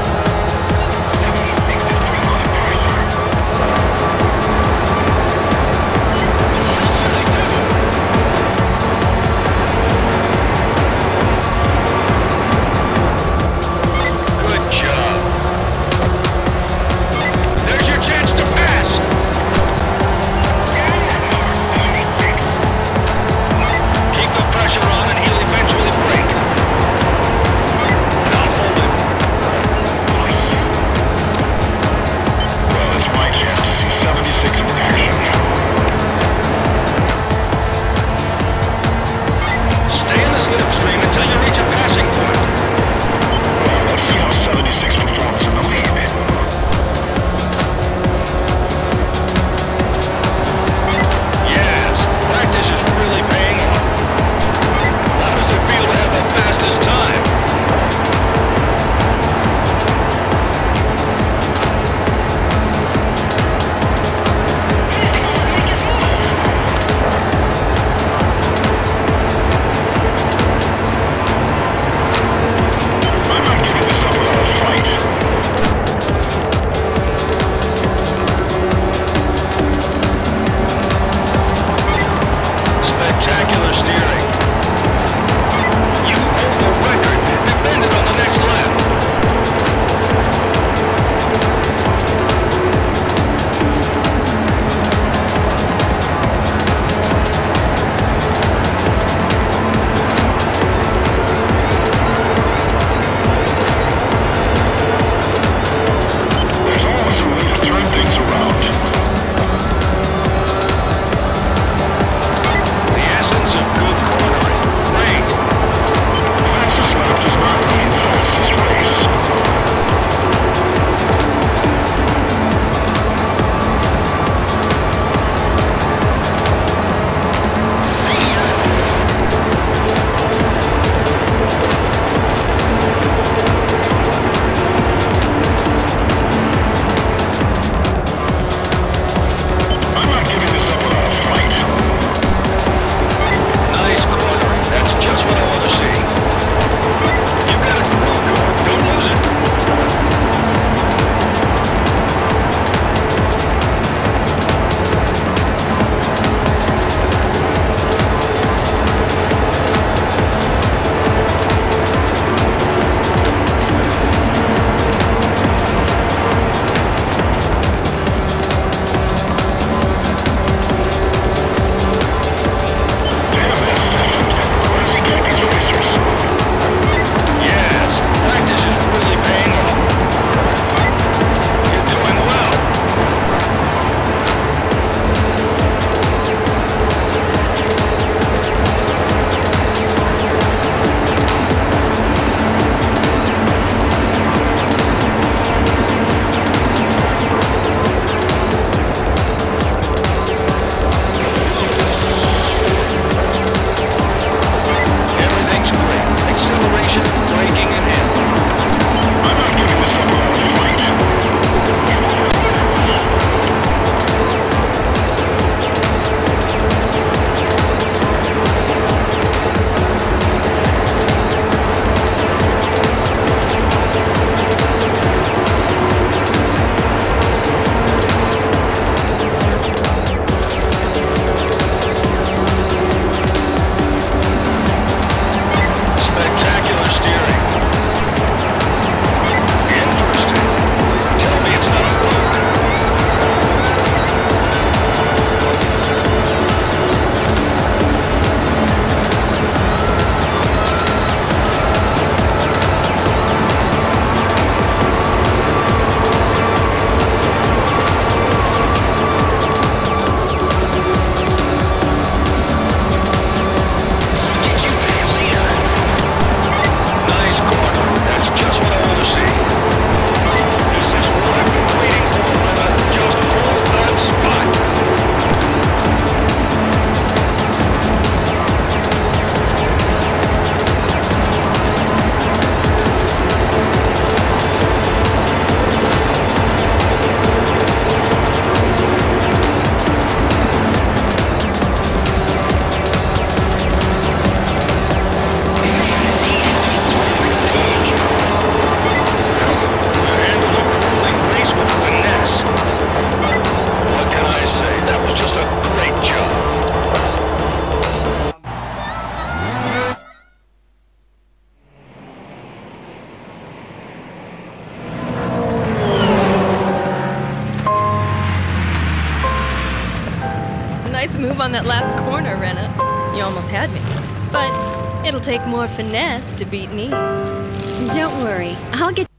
on that last corner, Renna. You almost had me. But it'll take more finesse to beat me. Don't worry, I'll get.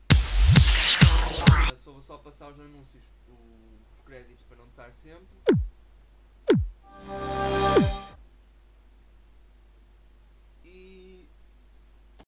É só passar os anúncios, os créditos para não estar sempre.